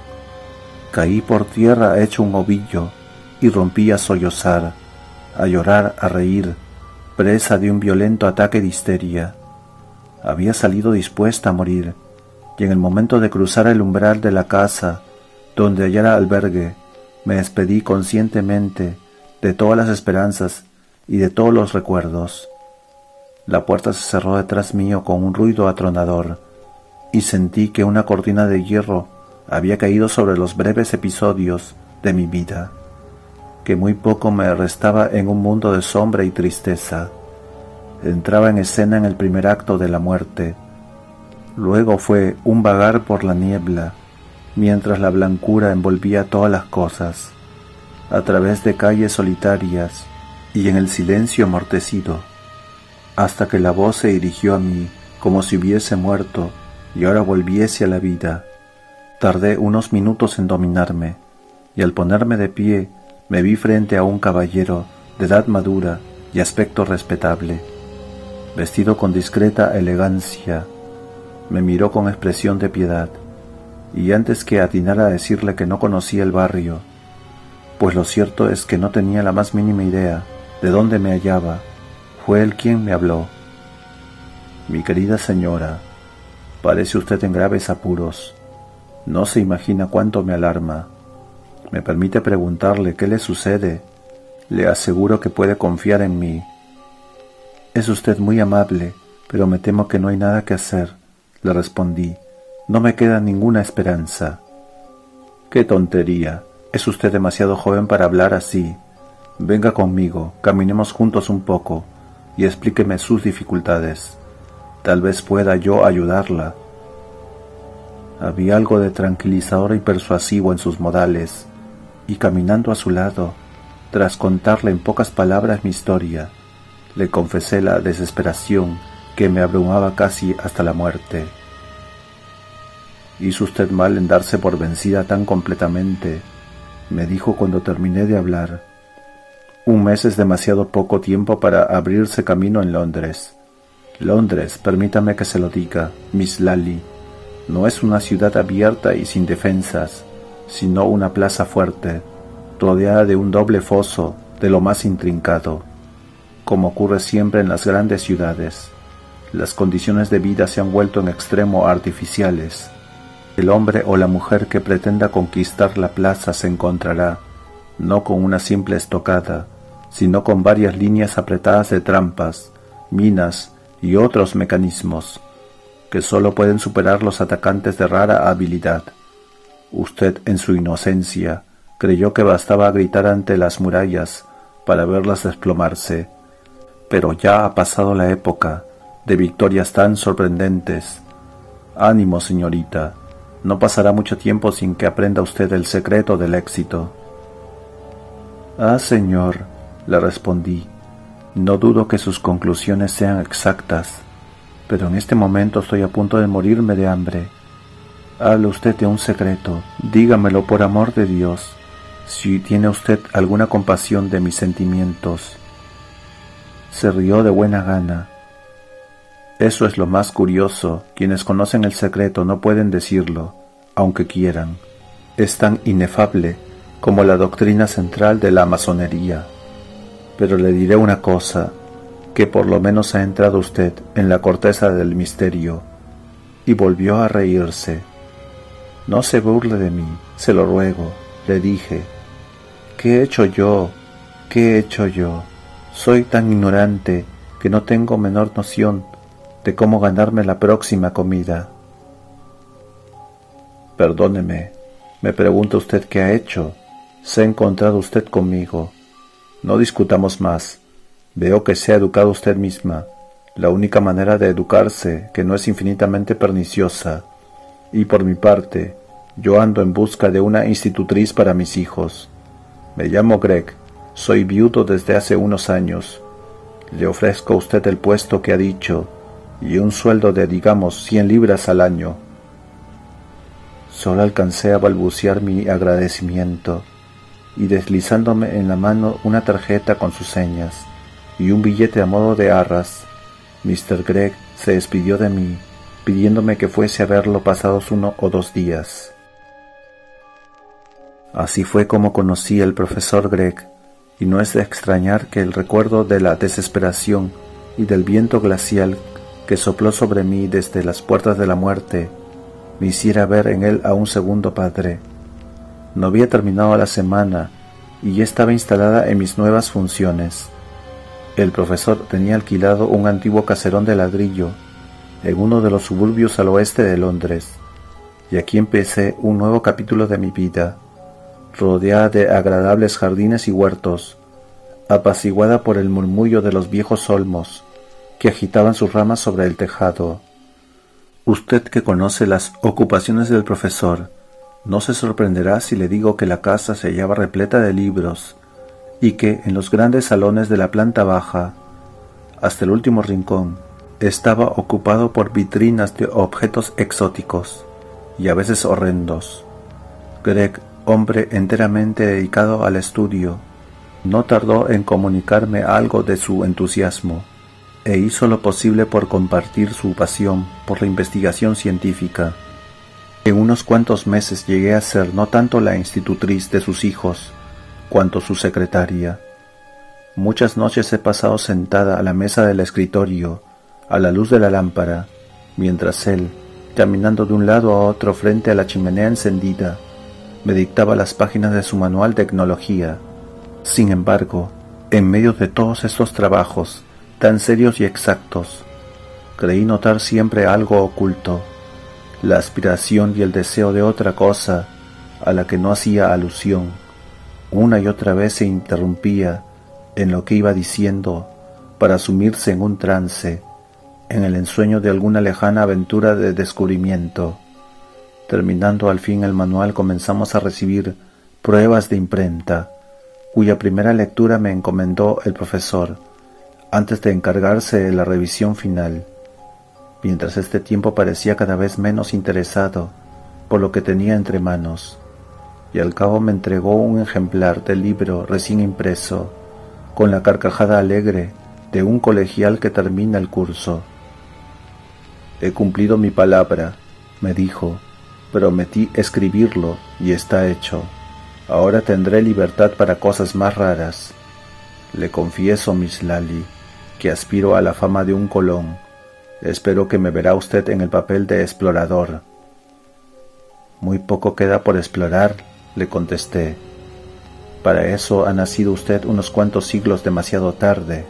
Caí por tierra hecho un ovillo y rompí a sollozar, a llorar, a reír, presa de un violento ataque de histeria. Había salido dispuesta a morir, y en el momento de cruzar el umbral de la casa donde hallara albergue, me despedí conscientemente de todas las esperanzas y de todos los recuerdos. La puerta se cerró detrás mío con un ruido atronador, y sentí que una cortina de hierro había caído sobre los breves episodios de mi vida, que muy poco me restaba en un mundo de sombra y tristeza. Entraba en escena en el primer acto de la muerte, luego fue un vagar por la niebla, mientras la blancura envolvía todas las cosas, a través de calles solitarias y en el silencio amortecido, hasta que la voz se dirigió a mí como si hubiese muerto y ahora volviese a la vida. Tardé unos minutos en dominarme, y al ponerme de pie me vi frente a un caballero de edad madura y aspecto respetable, vestido con discreta elegancia. Me miró con expresión de piedad, y antes que atinara a decirle que no conocía el barrio, pues lo cierto es que no tenía la más mínima idea de dónde me hallaba, fue él quien me habló. Mi querida señora, parece usted en graves apuros. No se imagina cuánto me alarma. ¿Me permite preguntarle qué le sucede? Le aseguro que puede confiar en mí. Es usted muy amable, pero me temo que no hay nada que hacer, le respondí. No me queda ninguna esperanza. ¡Qué tontería! Es usted demasiado joven para hablar así. Venga conmigo, caminemos juntos un poco y explíqueme sus dificultades. Tal vez pueda yo ayudarla. Había algo de tranquilizador y persuasivo en sus modales, y caminando a su lado, tras contarle en pocas palabras mi historia, le confesé la desesperación que me abrumaba casi hasta la muerte. «Hizo usted mal en darse por vencida tan completamente», me dijo cuando terminé de hablar. «Un mes es demasiado poco tiempo para abrirse camino en Londres. Londres, permítame que se lo diga, Miss Lally, no es una ciudad abierta y sin defensas, sino una plaza fuerte, rodeada de un doble foso de lo más intrincado. Como ocurre siempre en las grandes ciudades, las condiciones de vida se han vuelto en extremo artificiales. El hombre o la mujer que pretenda conquistar la plaza se encontrará, no con una simple estocada, sino con varias líneas apretadas de trampas, minas y otros mecanismos, que sólo pueden superar los atacantes de rara habilidad. Usted, en su inocencia, creyó que bastaba gritar ante las murallas para verlas desplomarse, pero ya ha pasado la época de victorias tan sorprendentes. Ánimo, señorita, no pasará mucho tiempo sin que aprenda usted el secreto del éxito. Ah, señor, le respondí, no dudo que sus conclusiones sean exactas, pero en este momento estoy a punto de morirme de hambre. Hable usted de un secreto, dígamelo por amor de Dios, si tiene usted alguna compasión de mis sentimientos. Se rió de buena gana. Eso es lo más curioso, quienes conocen el secreto no pueden decirlo, aunque quieran. Es tan inefable como la doctrina central de la masonería. Pero le diré una cosa, que por lo menos ha entrado usted en la corteza del misterio. Y volvió a reírse. No se burle de mí, se lo ruego, le dije. ¿Qué he hecho yo? ¿Qué he hecho yo? Soy tan ignorante que no tengo menor noción de cómo ganarme la próxima comida. Perdóneme, me pregunta usted qué ha hecho. Se ha encontrado usted conmigo. No discutamos más. Veo que se ha educado usted misma, la única manera de educarse que no es infinitamente perniciosa. Y por mi parte, yo ando en busca de una institutriz para mis hijos. Me llamo Greg, soy viudo desde hace unos años. Le ofrezco a usted el puesto que ha dicho y un sueldo de, digamos, cien libras al año. Solo alcancé a balbucear mi agradecimiento y deslizándome en la mano una tarjeta con sus señas y un billete a modo de arras, mister Greg se despidió de mí, pidiéndome que fuese a verlo pasados uno o dos días. Así fue como conocí al profesor Greg, y no es de extrañar que el recuerdo de la desesperación y del viento glacial que sopló sobre mí desde las puertas de la muerte me hiciera ver en él a un segundo padre. No había terminado la semana y ya estaba instalada en mis nuevas funciones. El profesor tenía alquilado un antiguo caserón de ladrillo en uno de los suburbios al oeste de Londres, y aquí empecé un nuevo capítulo de mi vida, rodeada de agradables jardines y huertos, apaciguada por el murmullo de los viejos olmos que agitaban sus ramas sobre el tejado. Usted que conoce las ocupaciones del profesor, no se sorprenderá si le digo que la casa se hallaba repleta de libros y que en los grandes salones de la planta baja, hasta el último rincón, estaba ocupado por vitrinas de objetos exóticos y a veces horrendos. Greg, hombre enteramente dedicado al estudio, no tardó en comunicarme algo de su entusiasmo e hizo lo posible por compartir su pasión por la investigación científica. En unos cuantos meses llegué a ser no tanto la institutriz de sus hijos, cuanto su secretaria. Muchas noches he pasado sentada a la mesa del escritorio, a la luz de la lámpara, mientras él, caminando de un lado a otro frente a la chimenea encendida, me dictaba las páginas de su manual de etnología. Sin embargo, en medio de todos estos trabajos, tan serios y exactos, creí notar siempre algo oculto, la aspiración y el deseo de otra cosa a la que no hacía alusión. Una y otra vez se interrumpía en lo que iba diciendo para sumirse en un trance, en el ensueño de alguna lejana aventura de descubrimiento. Terminando al fin el manual, comenzamos a recibir pruebas de imprenta, cuya primera lectura me encomendó el profesor, antes de encargarse de la revisión final. Mientras este tiempo parecía cada vez menos interesado por lo que tenía entre manos, y al cabo me entregó un ejemplar del libro recién impreso, con la carcajada alegre de un colegial que termina el curso. «He cumplido mi palabra», me dijo, «prometí escribirlo y está hecho. Ahora tendré libertad para cosas más raras. Le confieso, Miss Lally, que aspiro a la fama de un Colón. Espero que me verá usted en el papel de explorador». «Muy poco queda por explorar», le contesté. «Para eso ha nacido usted unos cuantos siglos demasiado tarde».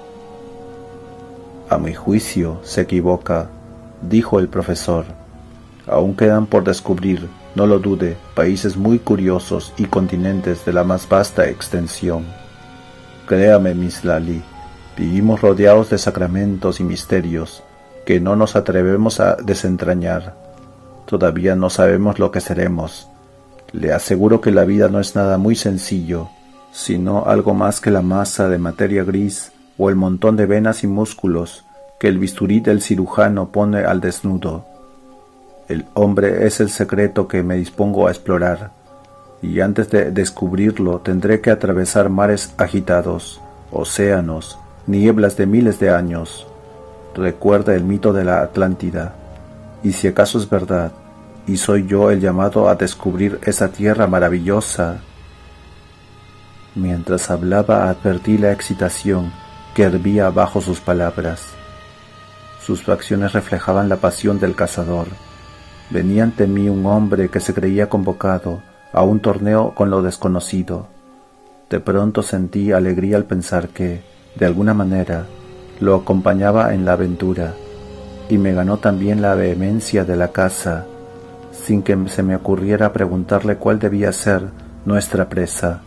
«A mi juicio se equivoca», dijo el profesor. «Aún quedan por descubrir No lo dude, países muy curiosos y continentes de la más vasta extensión. Créame, Miss Lally, vivimos rodeados de sacramentos y misterios que no nos atrevemos a desentrañar. Todavía no sabemos lo que seremos. Le aseguro que la vida no es nada muy sencillo, sino algo más que la masa de materia gris o el montón de venas y músculos que el bisturí del cirujano pone al desnudo. El hombre es el secreto que me dispongo a explorar, y antes de descubrirlo tendré que atravesar mares agitados, océanos, nieblas de miles de años. Recuerda el mito de la Atlántida, y si acaso es verdad, y soy yo el llamado a descubrir esa tierra maravillosa. Mientras hablaba advertí la excitación que hervía bajo sus palabras. Sus facciones reflejaban la pasión del cazador. Venía ante mí un hombre que se creía convocado a un torneo con lo desconocido. De pronto sentí alegría al pensar que, de alguna manera, lo acompañaba en la aventura, y me ganó también la vehemencia de la caza, sin que se me ocurriera preguntarle cuál debía ser nuestra presa.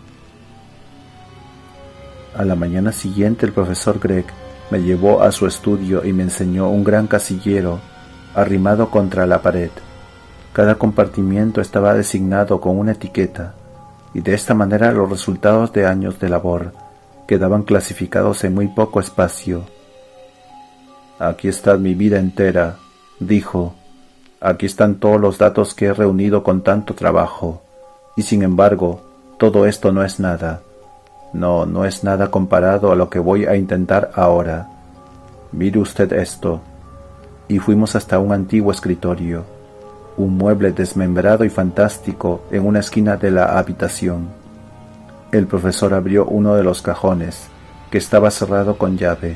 A la mañana siguiente el profesor Gregg me llevó a su estudio y me enseñó un gran casillero arrimado contra la pared. Cada compartimiento estaba designado con una etiqueta, y de esta manera los resultados de años de labor quedaban clasificados en muy poco espacio. Aquí está mi vida entera, dijo. Aquí están todos los datos que he reunido con tanto trabajo, y sin embargo, todo esto no es nada. No, no es nada comparado a lo que voy a intentar ahora. Mire usted esto. Y fuimos hasta un antiguo escritorio, un mueble desmembrado y fantástico en una esquina de la habitación. El profesor abrió uno de los cajones, que estaba cerrado con llave.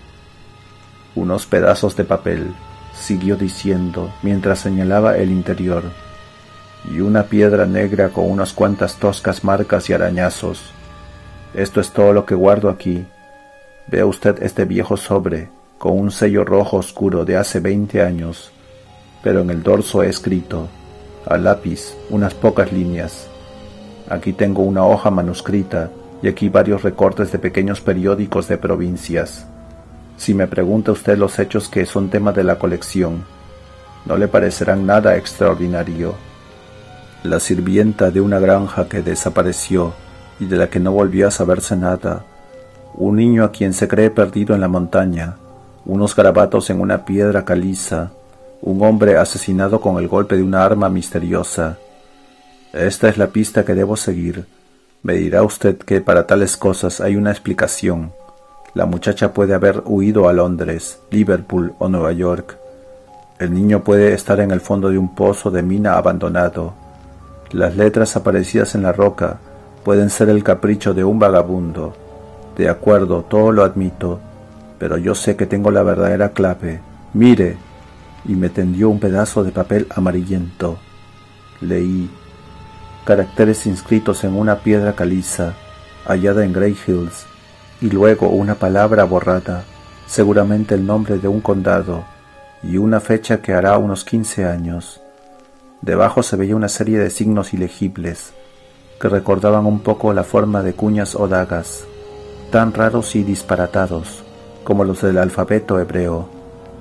Unos pedazos de papel, siguió diciendo mientras señalaba el interior, y una piedra negra con unas cuantas toscas marcas y arañazos. Esto es todo lo que guardo aquí. Vea usted este viejo sobre, con un sello rojo oscuro de hace veinte años, pero en el dorso he escrito, a lápiz, unas pocas líneas. Aquí tengo una hoja manuscrita y aquí varios recortes de pequeños periódicos de provincias. Si me pregunta usted los hechos que son tema de la colección, no le parecerán nada extraordinario. La sirvienta de una granja que desapareció y de la que no volvió a saberse nada, un niño a quien se cree perdido en la montaña, unos garabatos en una piedra caliza, un hombre asesinado con el golpe de una arma misteriosa. Esta es la pista que debo seguir. Me dirá usted que para tales cosas hay una explicación. La muchacha puede haber huido a Londres, Liverpool o Nueva York. El niño puede estar en el fondo de un pozo de mina abandonado. Las letras aparecidas en la roca pueden ser el capricho de un vagabundo. De acuerdo, todo lo admito, pero yo sé que tengo la verdadera clave. Mire, y me tendió un pedazo de papel amarillento. Leí, caracteres inscritos en una piedra caliza, hallada en Grey Hills, y luego una palabra borrada, seguramente el nombre de un condado, y una fecha que hará unos quince años. Debajo se veía una serie de signos ilegibles, que recordaban un poco la forma de cuñas o dagas, tan raros y disparatados como los del alfabeto hebreo.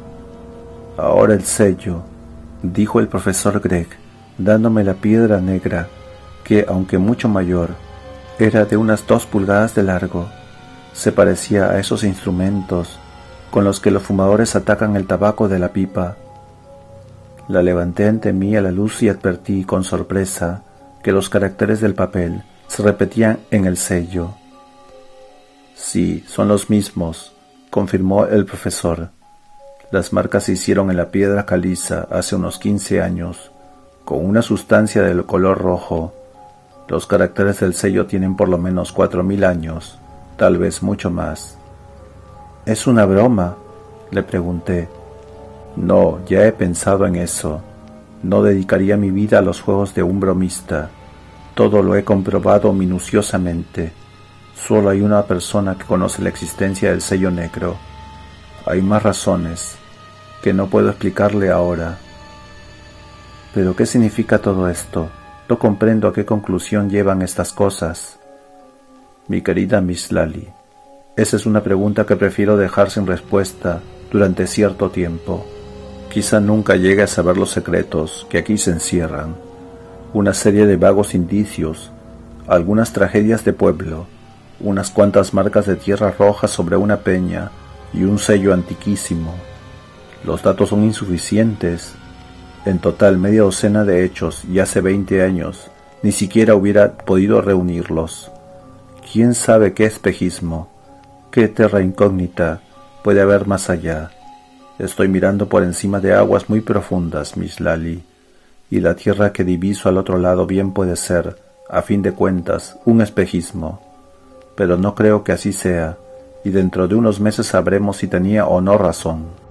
Ahora el sello, dijo el profesor Gregg, dándome la piedra negra, que, aunque mucho mayor, era de unas dos pulgadas de largo. Se parecía a esos instrumentos con los que los fumadores atacan el tabaco de la pipa. La levanté ante mí a la luz y advertí con sorpresa que los caracteres del papel se repetían en el sello. Sí, son los mismos, confirmó el profesor. Las marcas se hicieron en la piedra caliza hace unos quince años, con una sustancia del color rojo. Los caracteres del sello tienen por lo menos cuatro mil años, tal vez mucho más. ¿Es una broma?, le pregunté. No, ya he pensado en eso. No dedicaría mi vida a los juegos de un bromista. Todo lo he comprobado minuciosamente. Solo hay una persona que conoce la existencia del sello negro. Hay más razones que no puedo explicarle ahora. ¿Pero qué significa todo esto? No comprendo a qué conclusión llevan estas cosas. Mi querida Miss Lally, esa es una pregunta que prefiero dejar sin respuesta durante cierto tiempo. Quizá nunca llegue a saber los secretos que aquí se encierran. Una serie de vagos indicios, algunas tragedias de pueblo, unas cuantas marcas de tierra roja sobre una peña y un sello antiquísimo. Los datos son insuficientes. En total media docena de hechos y hace veinte años ni siquiera hubiera podido reunirlos. ¿Quién sabe qué espejismo, qué terra incógnita puede haber más allá? Estoy mirando por encima de aguas muy profundas, Miss Lally, y la tierra que diviso al otro lado bien puede ser, a fin de cuentas, un espejismo. Pero no creo que así sea, y dentro de unos meses sabremos si tenía o no razón.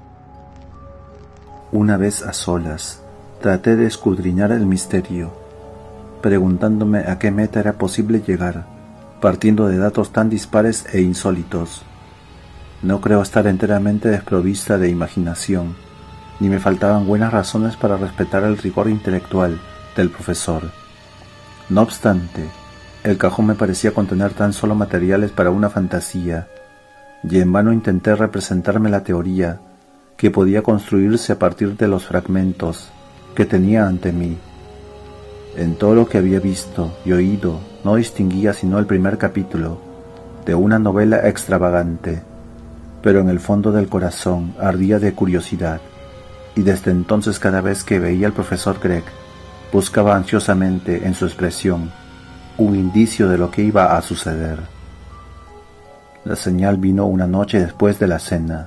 Una vez a solas, traté de escudriñar el misterio, preguntándome a qué meta era posible llegar, partiendo de datos tan dispares e insólitos. No creo estar enteramente desprovista de imaginación, ni me faltaban buenas razones para respetar el rigor intelectual del profesor. No obstante, el cajón me parecía contener tan solo materiales para una fantasía, y en vano intenté representarme la teoría que podía construirse a partir de los fragmentos que tenía ante mí. En todo lo que había visto y oído no distinguía sino el primer capítulo de una novela extravagante, pero en el fondo del corazón ardía de curiosidad, y desde entonces cada vez que veía al profesor Gregg buscaba ansiosamente en su expresión un indicio de lo que iba a suceder. La señal vino una noche después de la cena.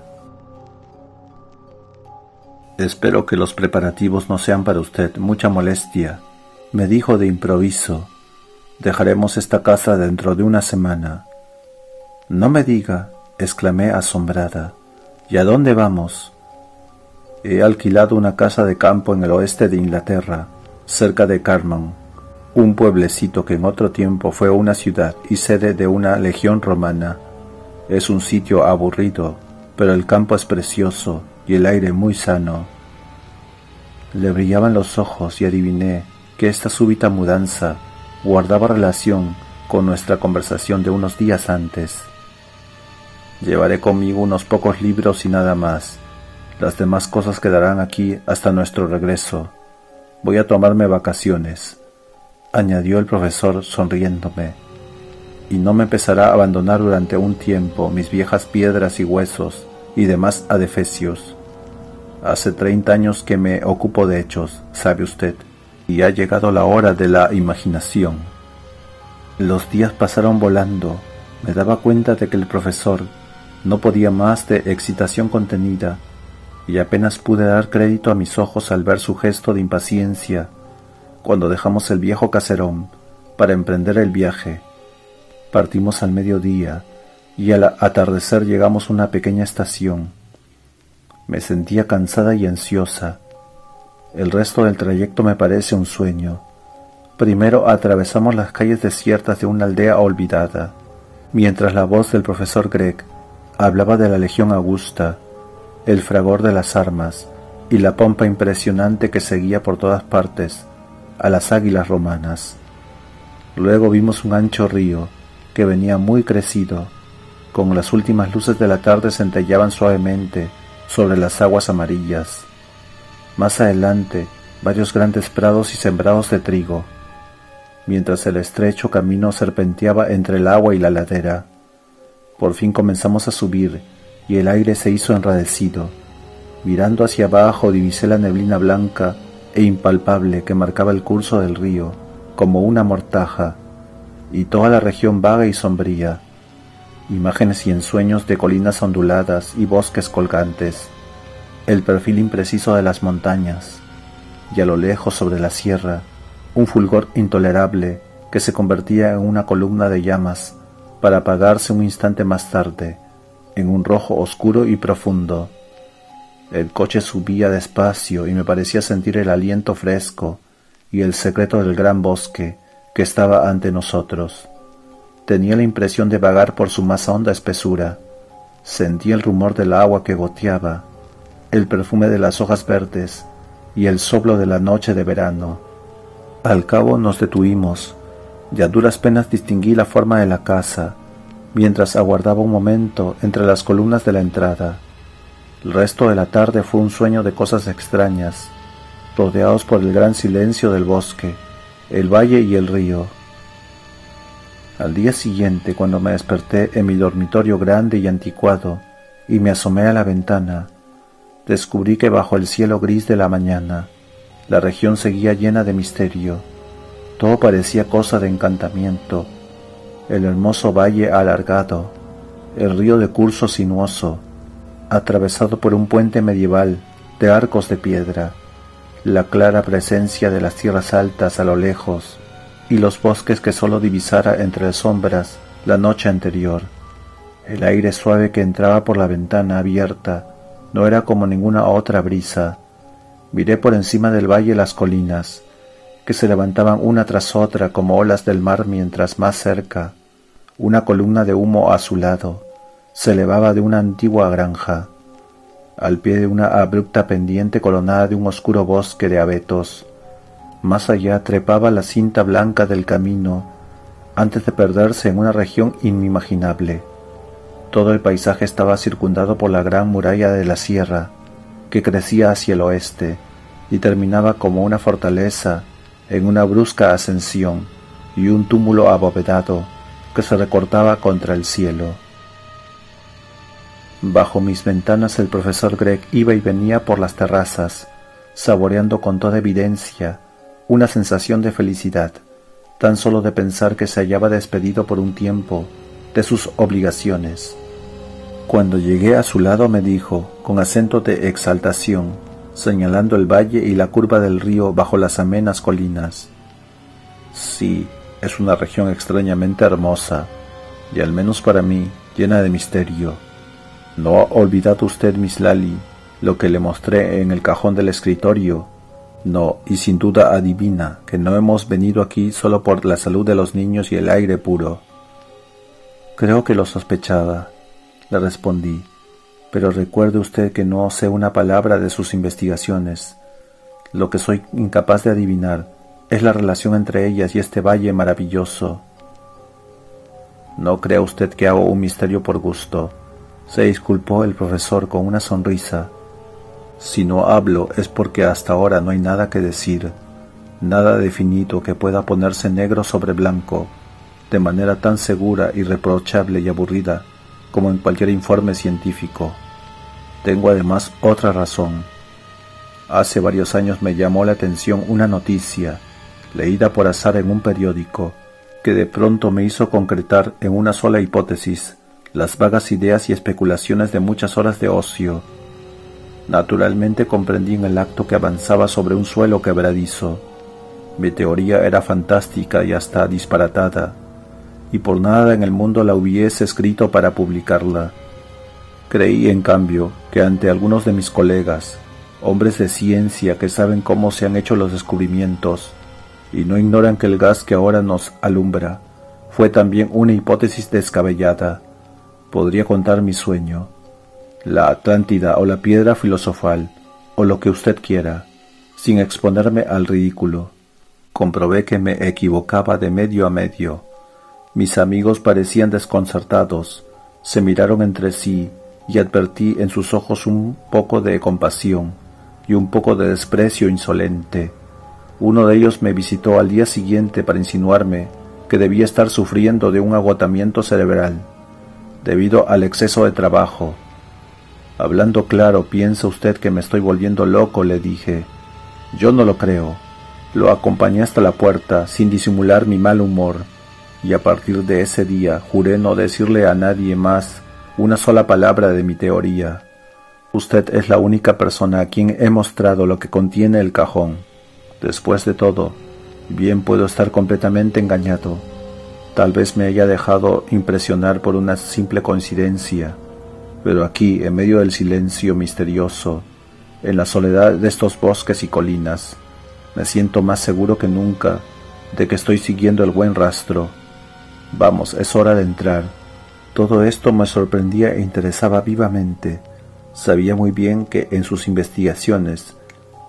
«Espero que los preparativos no sean para usted mucha molestia», me dijo de improviso. «Dejaremos esta casa dentro de una semana». «No me diga», exclamé asombrada. «¿Y a dónde vamos?» «He alquilado una casa de campo en el oeste de Inglaterra, cerca de Carmon, un pueblecito que en otro tiempo fue una ciudad y sede de una legión romana. Es un sitio aburrido, pero el campo es precioso y el aire muy sano». Le brillaban los ojos y adiviné que esta súbita mudanza guardaba relación con nuestra conversación de unos días antes. «Llevaré conmigo unos pocos libros y nada más. Las demás cosas quedarán aquí hasta nuestro regreso. Voy a tomarme vacaciones», añadió el profesor sonriéndome, «y no me pesará abandonar durante un tiempo mis viejas piedras y huesos y demás adefesios. Hace treinta años que me ocupo de hechos, sabe usted, y ha llegado la hora de la imaginación». Los días pasaron volando. Me daba cuenta de que el profesor no podía más de excitación contenida, y apenas pude dar crédito a mis ojos al ver su gesto de impaciencia cuando dejamos el viejo caserón para emprender el viaje. Partimos al mediodía y al atardecer llegamos a una pequeña estación. Me sentía cansada y ansiosa. El resto del trayecto me parece un sueño. Primero atravesamos las calles desiertas de una aldea olvidada, mientras la voz del profesor Gregg hablaba de la Legión Augusta, el fragor de las armas y la pompa impresionante que seguía por todas partes a las águilas romanas. Luego vimos un ancho río que venía muy crecido, con las últimas luces de la tarde centelleaban suavemente sobre las aguas amarillas. Más adelante, varios grandes prados y sembrados de trigo, mientras el estrecho camino serpenteaba entre el agua y la ladera. Por fin comenzamos a subir y el aire se hizo enradecido. Mirando hacia abajo divisé la neblina blanca e impalpable que marcaba el curso del río como una mortaja, y toda la región vaga y sombría, imágenes y ensueños de colinas onduladas y bosques colgantes, el perfil impreciso de las montañas, y a lo lejos sobre la sierra un fulgor intolerable que se convertía en una columna de llamas para apagarse un instante más tarde en un rojo oscuro y profundo. El coche subía despacio y me parecía sentir el aliento fresco y el secreto del gran bosque que estaba ante nosotros. Tenía la impresión de vagar por su más honda espesura. Sentía el rumor del agua que goteaba, el perfume de las hojas verdes y el soplo de la noche de verano. Al cabo nos detuvimos, y a duras penas distinguí la forma de la casa, mientras aguardaba un momento entre las columnas de la entrada. El resto de la tarde fue un sueño de cosas extrañas, rodeados por el gran silencio del bosque, el valle y el río. Al día siguiente, cuando me desperté en mi dormitorio grande y anticuado y me asomé a la ventana, descubrí que bajo el cielo gris de la mañana, la región seguía llena de misterio. Todo parecía cosa de encantamiento. El hermoso valle alargado, el río de curso sinuoso, atravesado por un puente medieval de arcos de piedra, la clara presencia de las tierras altas a lo lejos y los bosques que sólo divisara entre sombras la noche anterior. El aire suave que entraba por la ventana abierta no era como ninguna otra brisa. Miré por encima del valle las colinas, que se levantaban una tras otra como olas del mar, mientras más cerca, una columna de humo azulado se elevaba de una antigua granja, al pie de una abrupta pendiente coronada de un oscuro bosque de abetos. Más allá trepaba la cinta blanca del camino, antes de perderse en una región inimaginable. Todo el paisaje estaba circundado por la gran muralla de la sierra, que crecía hacia el oeste y terminaba como una fortaleza en una brusca ascensión y un túmulo abovedado que se recortaba contra el cielo. Bajo mis ventanas el profesor Gregg iba y venía por las terrazas, saboreando con toda evidencia una sensación de felicidad, tan solo de pensar que se hallaba despedido por un tiempo de sus obligaciones. Cuando llegué a su lado me dijo, con acento de exaltación, señalando el valle y la curva del río bajo las amenas colinas: sí, es una región extrañamente hermosa, y al menos para mí, llena de misterio. ¿No ha olvidado usted, Miss Lally, lo que le mostré en el cajón del escritorio? No, y sin duda adivina que no hemos venido aquí solo por la salud de los niños y el aire puro. Creo que lo sospechaba, le respondí, pero recuerde usted que no sé una palabra de sus investigaciones. Lo que soy incapaz de adivinar es la relación entre ellas y este valle maravilloso. No crea usted que hago un misterio por gusto, se disculpó el profesor con una sonrisa. Si no hablo es porque hasta ahora no hay nada que decir, nada definido que pueda ponerse negro sobre blanco, de manera tan segura, irreprochable y aburrida como en cualquier informe científico. Tengo además otra razón. Hace varios años me llamó la atención una noticia, leída por azar en un periódico, que de pronto me hizo concretar en una sola hipótesis las vagas ideas y especulaciones de muchas horas de ocio. Naturalmente comprendí en el acto que avanzaba sobre un suelo quebradizo. Mi teoría era fantástica y hasta disparatada, y por nada en el mundo la hubiese escrito para publicarla. Creí, en cambio, que ante algunos de mis colegas, hombres de ciencia que saben cómo se han hecho los descubrimientos, y no ignoran que el gas que ahora nos alumbra fue también una hipótesis descabellada, podría contar mi sueño. La Atlántida o la piedra filosofal, o lo que usted quiera, sin exponerme al ridículo. Comprobé que me equivocaba de medio a medio. Mis amigos parecían desconcertados, se miraron entre sí y advertí en sus ojos un poco de compasión y un poco de desprecio insolente. Uno de ellos me visitó al día siguiente para insinuarme que debía estar sufriendo de un agotamiento cerebral, debido al exceso de trabajo. Hablando claro, ¿piensa usted que me estoy volviendo loco?, le dije. Yo no lo creo. Lo acompañé hasta la puerta, sin disimular mi mal humor, y a partir de ese día juré no decirle a nadie más una sola palabra de mi teoría. Usted es la única persona a quien he mostrado lo que contiene el cajón. Después de todo, bien puedo estar completamente engañado. Tal vez me haya dejado impresionar por una simple coincidencia, pero aquí, en medio del silencio misterioso, en la soledad de estos bosques y colinas, me siento más seguro que nunca de que estoy siguiendo el buen rastro. Vamos, es hora de entrar. Todo esto me sorprendía e interesaba vivamente. Sabía muy bien que en sus investigaciones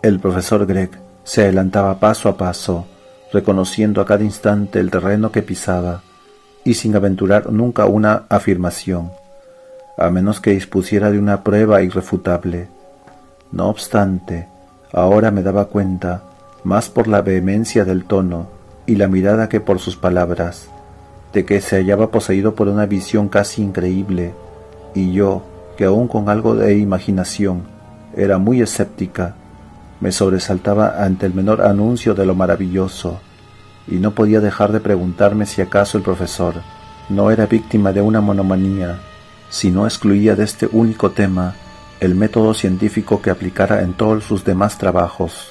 El profesor Gregg se adelantaba paso a paso, reconociendo a cada instante el terreno que pisaba, y sin aventurar nunca una afirmación, a menos que dispusiera de una prueba irrefutable. No obstante, ahora me daba cuenta, más por la vehemencia del tono y la mirada que por sus palabras, de que se hallaba poseído por una visión casi increíble, y yo, que aún con algo de imaginación era muy escéptica, me sobresaltaba ante el menor anuncio de lo maravilloso, y no podía dejar de preguntarme si acaso el profesor no era víctima de una monomanía, si no excluía de este único tema el método científico que aplicara en todos sus demás trabajos.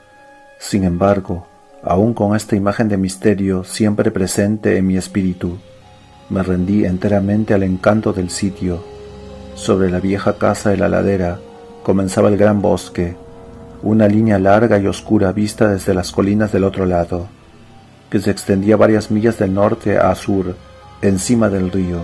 Sin embargo, aún con esta imagen de misterio siempre presente en mi espíritu, me rendí enteramente al encanto del sitio. Sobre la vieja casa de la ladera comenzaba el gran bosque, una línea larga y oscura vista desde las colinas del otro lado, que se extendía varias millas del norte a sur, encima del río,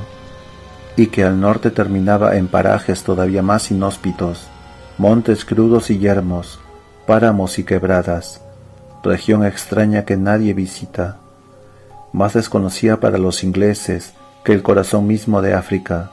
y que al norte terminaba en parajes todavía más inhóspitos, montes crudos y yermos, páramos y quebradas, región extraña que nadie visita, más desconocida para los ingleses que el corazón mismo de África.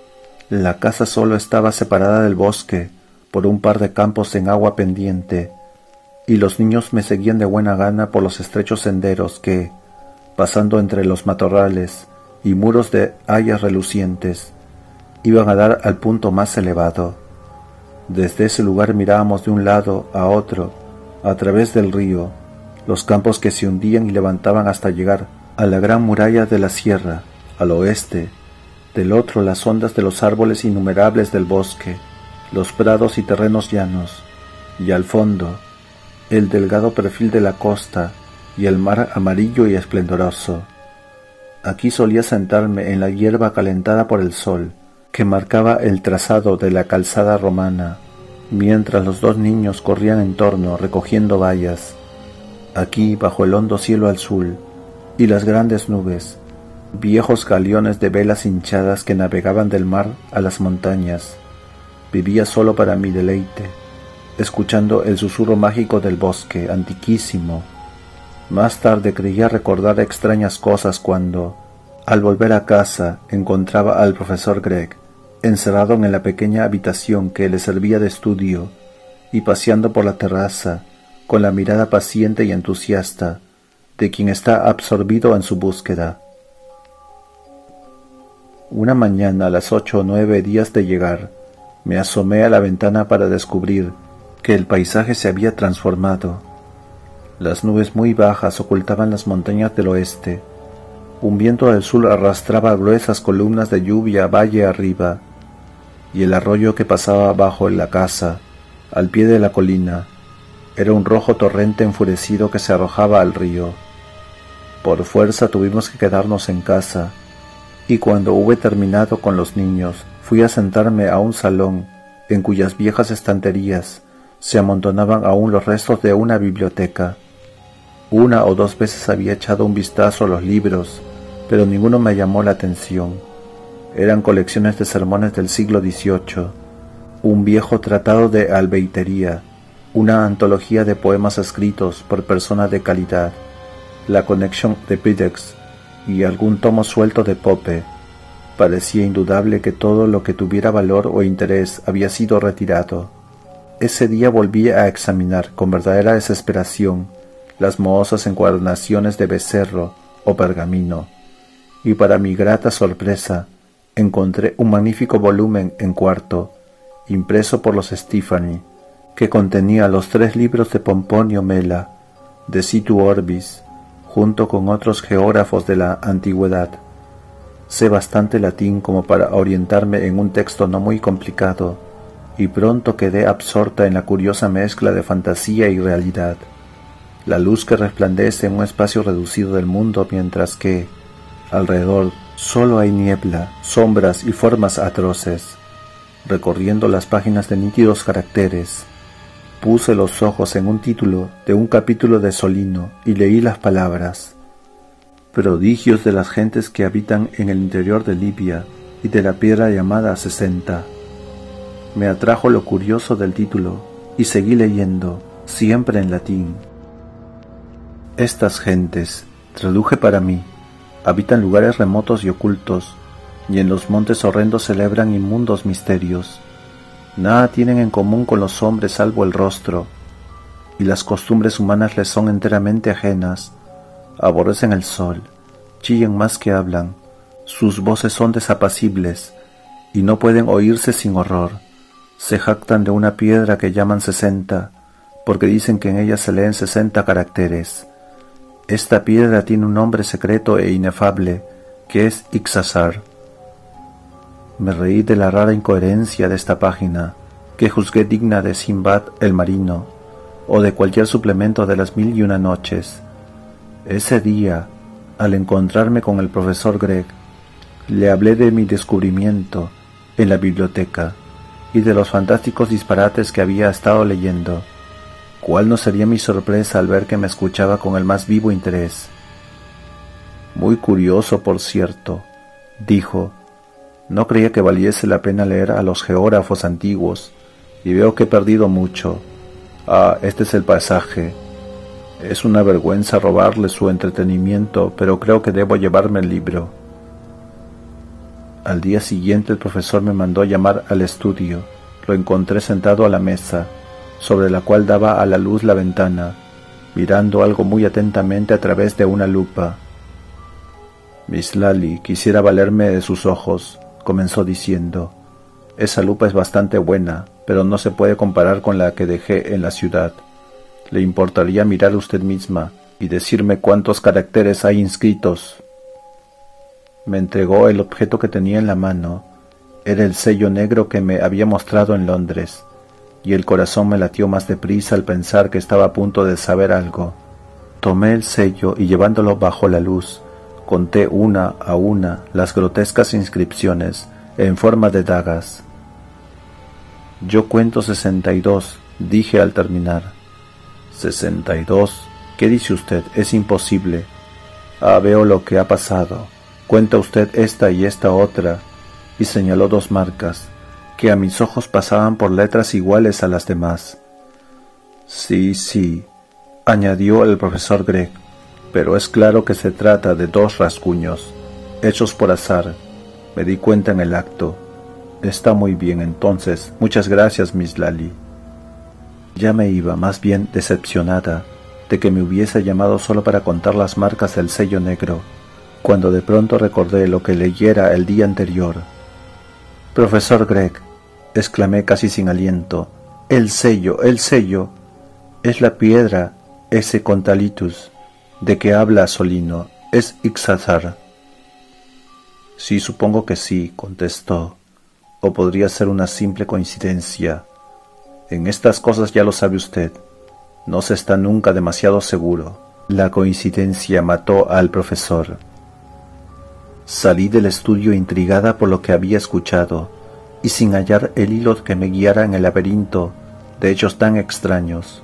La casa solo estaba separada del bosque por un par de campos en agua pendiente, y los niños me seguían de buena gana por los estrechos senderos que, pasando entre los matorrales y muros de hayas relucientes, iban a dar al punto más elevado. Desde ese lugar mirábamos de un lado a otro, a través del río, los campos que se hundían y levantaban hasta llegar a la gran muralla de la sierra, al oeste, del otro las ondas de los árboles innumerables del bosque, los prados y terrenos llanos, y al fondo, el delgado perfil de la costa y el mar amarillo y esplendoroso. Aquí solía sentarme en la hierba calentada por el sol, que marcaba el trazado de la calzada romana, mientras los dos niños corrían en torno recogiendo bayas. Aquí, bajo el hondo cielo azul y las grandes nubes, viejos galeones de velas hinchadas que navegaban del mar a las montañas, vivía solo para mi deleite, escuchando el susurro mágico del bosque antiquísimo. Más tarde creía recordar extrañas cosas cuando, al volver a casa, encontraba al profesor Gregg encerrado en la pequeña habitación que le servía de estudio y paseando por la terraza con la mirada paciente y entusiasta de quien está absorbido en su búsqueda. Una mañana a las ocho o nueve días de llegar, me asomé a la ventana para descubrir que el paisaje se había transformado. Las nubes muy bajas ocultaban las montañas del oeste. Un viento del sur arrastraba gruesas columnas de lluvia valle arriba, y el arroyo que pasaba bajo la casa, al pie de la colina, era un rojo torrente enfurecido que se arrojaba al río. Por fuerza tuvimos que quedarnos en casa, y cuando hube terminado con los niños, fui a sentarme a un salón en cuyas viejas estanterías se amontonaban aún los restos de una biblioteca. Una o dos veces había echado un vistazo a los libros, pero ninguno me llamó la atención. Eran colecciones de sermones del siglo dieciocho, un viejo tratado de albeitería, una antología de poemas escritos por personas de calidad, la Connection de Pidex y algún tomo suelto de Pope. Parecía indudable que todo lo que tuviera valor o interés había sido retirado. Ese día volví a examinar con verdadera desesperación las mohosas encuadernaciones de becerro o pergamino, y para mi grata sorpresa encontré un magnífico volumen en cuarto, impreso por los Stefani, que contenía los tres libros de Pomponio Mela, de Situ Orbis, junto con otros geógrafos de la antigüedad. Sé bastante latín como para orientarme en un texto no muy complicado, y pronto quedé absorta en la curiosa mezcla de fantasía y realidad, la luz que resplandece en un espacio reducido del mundo, mientras que, alrededor, solo hay niebla, sombras y formas atroces. Recorriendo las páginas de nítidos caracteres, puse los ojos en un título de un capítulo de Solino y leí las palabras: prodigios de las gentes que habitan en el interior de Libia y de la piedra llamada sesenta. Me atrajo lo curioso del título y seguí leyendo, siempre en latín. Estas gentes, traduje para mí, habitan lugares remotos y ocultos, y en los montes horrendos celebran inmundos misterios. Nada tienen en común con los hombres salvo el rostro, y las costumbres humanas les son enteramente ajenas. Aborrecen el sol, chillan más que hablan, sus voces son desapacibles, y no pueden oírse sin horror. Se jactan de una piedra que llaman sesenta, porque dicen que en ella se leen sesenta caracteres. Esta piedra tiene un nombre secreto e inefable, que es Ixazar. Me reí de la rara incoherencia de esta página, que juzgué digna de Simbad el marino, o de cualquier suplemento de las mil y una noches. Ese día, al encontrarme con el profesor Gregg, le hablé de mi descubrimiento en la biblioteca y de los fantásticos disparates que había estado leyendo. ¿Cuál no sería mi sorpresa al ver que me escuchaba con el más vivo interés? Muy curioso, por cierto, dijo. No creía que valiese la pena leer a los geógrafos antiguos, y veo que he perdido mucho. Ah, este es el pasaje. Es una vergüenza robarle su entretenimiento, pero creo que debo llevarme el libro. Al día siguiente el profesor me mandó llamar al estudio. Lo encontré sentado a la mesa, sobre la cual daba a la luz la ventana, mirando algo muy atentamente a través de una lupa. Miss Lally, quisiera valerme de sus ojos, comenzó diciendo. Esa lupa es bastante buena, pero no se puede comparar con la que dejé en la ciudad. ¿Le importaría mirar usted misma y decirme cuántos caracteres hay inscritos? Me entregó el objeto que tenía en la mano. Era el sello negro que me había mostrado en Londres, y el corazón me latió más deprisa al pensar que estaba a punto de saber algo. Tomé el sello y llevándolo bajo la luz, conté una a una las grotescas inscripciones en forma de dagas. Yo cuento sesenta y dos, dije al terminar. ¿Sesenta y dos? ¿Qué dice usted? Es imposible. Ah, veo lo que ha pasado. Cuenta usted esta y esta otra, y señaló dos marcas, que a mis ojos pasaban por letras iguales a las demás. Sí, sí, añadió el profesor Gregg, pero es claro que se trata de dos rasguños, hechos por azar. Me di cuenta en el acto. Está muy bien, entonces. Muchas gracias, Miss Lally. Ya me iba, más bien decepcionada, de que me hubiese llamado solo para contar las marcas del sello negro, cuando de pronto recordé lo que leyera el día anterior. Profesor Gregg, exclamé casi sin aliento, el sello, el sello, es la piedra, ese Contalitus, de que habla Solino, es Ixazar. Sí, supongo que sí, contestó, o podría ser una simple coincidencia. En estas cosas ya lo sabe usted, no se está nunca demasiado seguro. La coincidencia mató al profesor. Salí del estudio intrigada por lo que había escuchado, y sin hallar el hilo que me guiara en el laberinto de hechos tan extraños.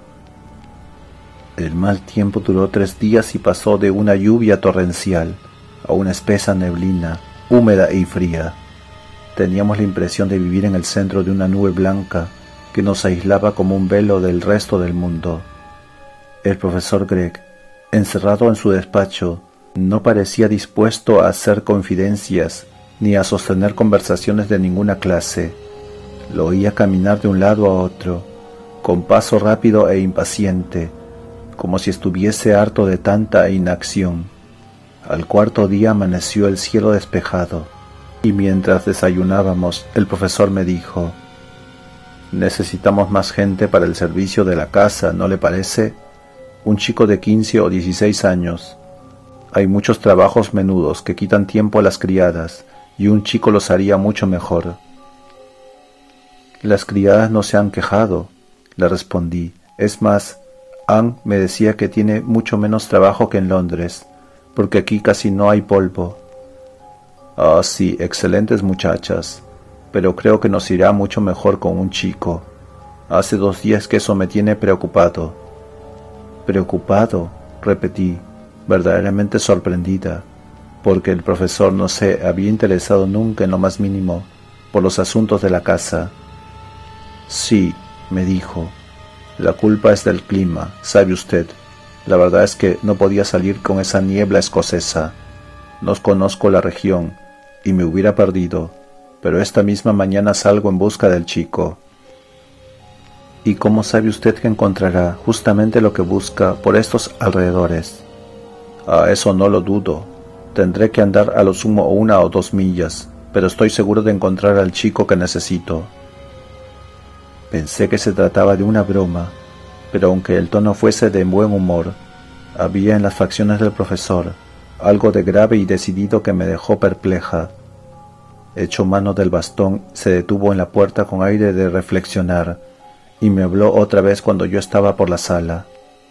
El mal tiempo duró tres días y pasó de una lluvia torrencial a una espesa neblina, húmeda y fría. Teníamos la impresión de vivir en el centro de una nube blanca que nos aislaba como un velo del resto del mundo. El profesor Gregg, encerrado en su despacho, no parecía dispuesto a hacer confidencias ni a sostener conversaciones de ninguna clase. Lo oía caminar de un lado a otro, con paso rápido e impaciente, como si estuviese harto de tanta inacción. Al cuarto día amaneció el cielo despejado, y mientras desayunábamos, el profesor me dijo: «Necesitamos más gente para el servicio de la casa, ¿no le parece? Un chico de quince o dieciséis años. Hay muchos trabajos menudos que quitan tiempo a las criadas, y un chico los haría mucho mejor». «Las criadas no se han quejado», le respondí. «Es más, Anne me decía que tiene mucho menos trabajo que en Londres, porque aquí casi no hay polvo». «Ah, sí, excelentes muchachas, pero creo que nos irá mucho mejor con un chico. Hace dos días que eso me tiene preocupado». «¿Preocupado?», repetí, verdaderamente sorprendida, porque el profesor no se había interesado nunca en lo más mínimo por los asuntos de la casa. «Sí», me dijo, La culpa es del clima, sabe usted. La verdad es que no podía salir con esa niebla escocesa. No conozco la región y me hubiera perdido, pero esta misma mañana salgo en busca del chico. ¿Y cómo sabe usted que encontrará justamente lo que busca por estos alrededores? Ah, eso no lo dudo. Tendré que andar a lo sumo una o dos millas, pero estoy seguro de encontrar al chico que necesito. Pensé que se trataba de una broma, pero aunque el tono fuese de buen humor, había en las facciones del profesor algo de grave y decidido que me dejó perpleja. Echó mano del bastón, se detuvo en la puerta con aire de reflexionar, y me habló otra vez cuando yo estaba por la sala.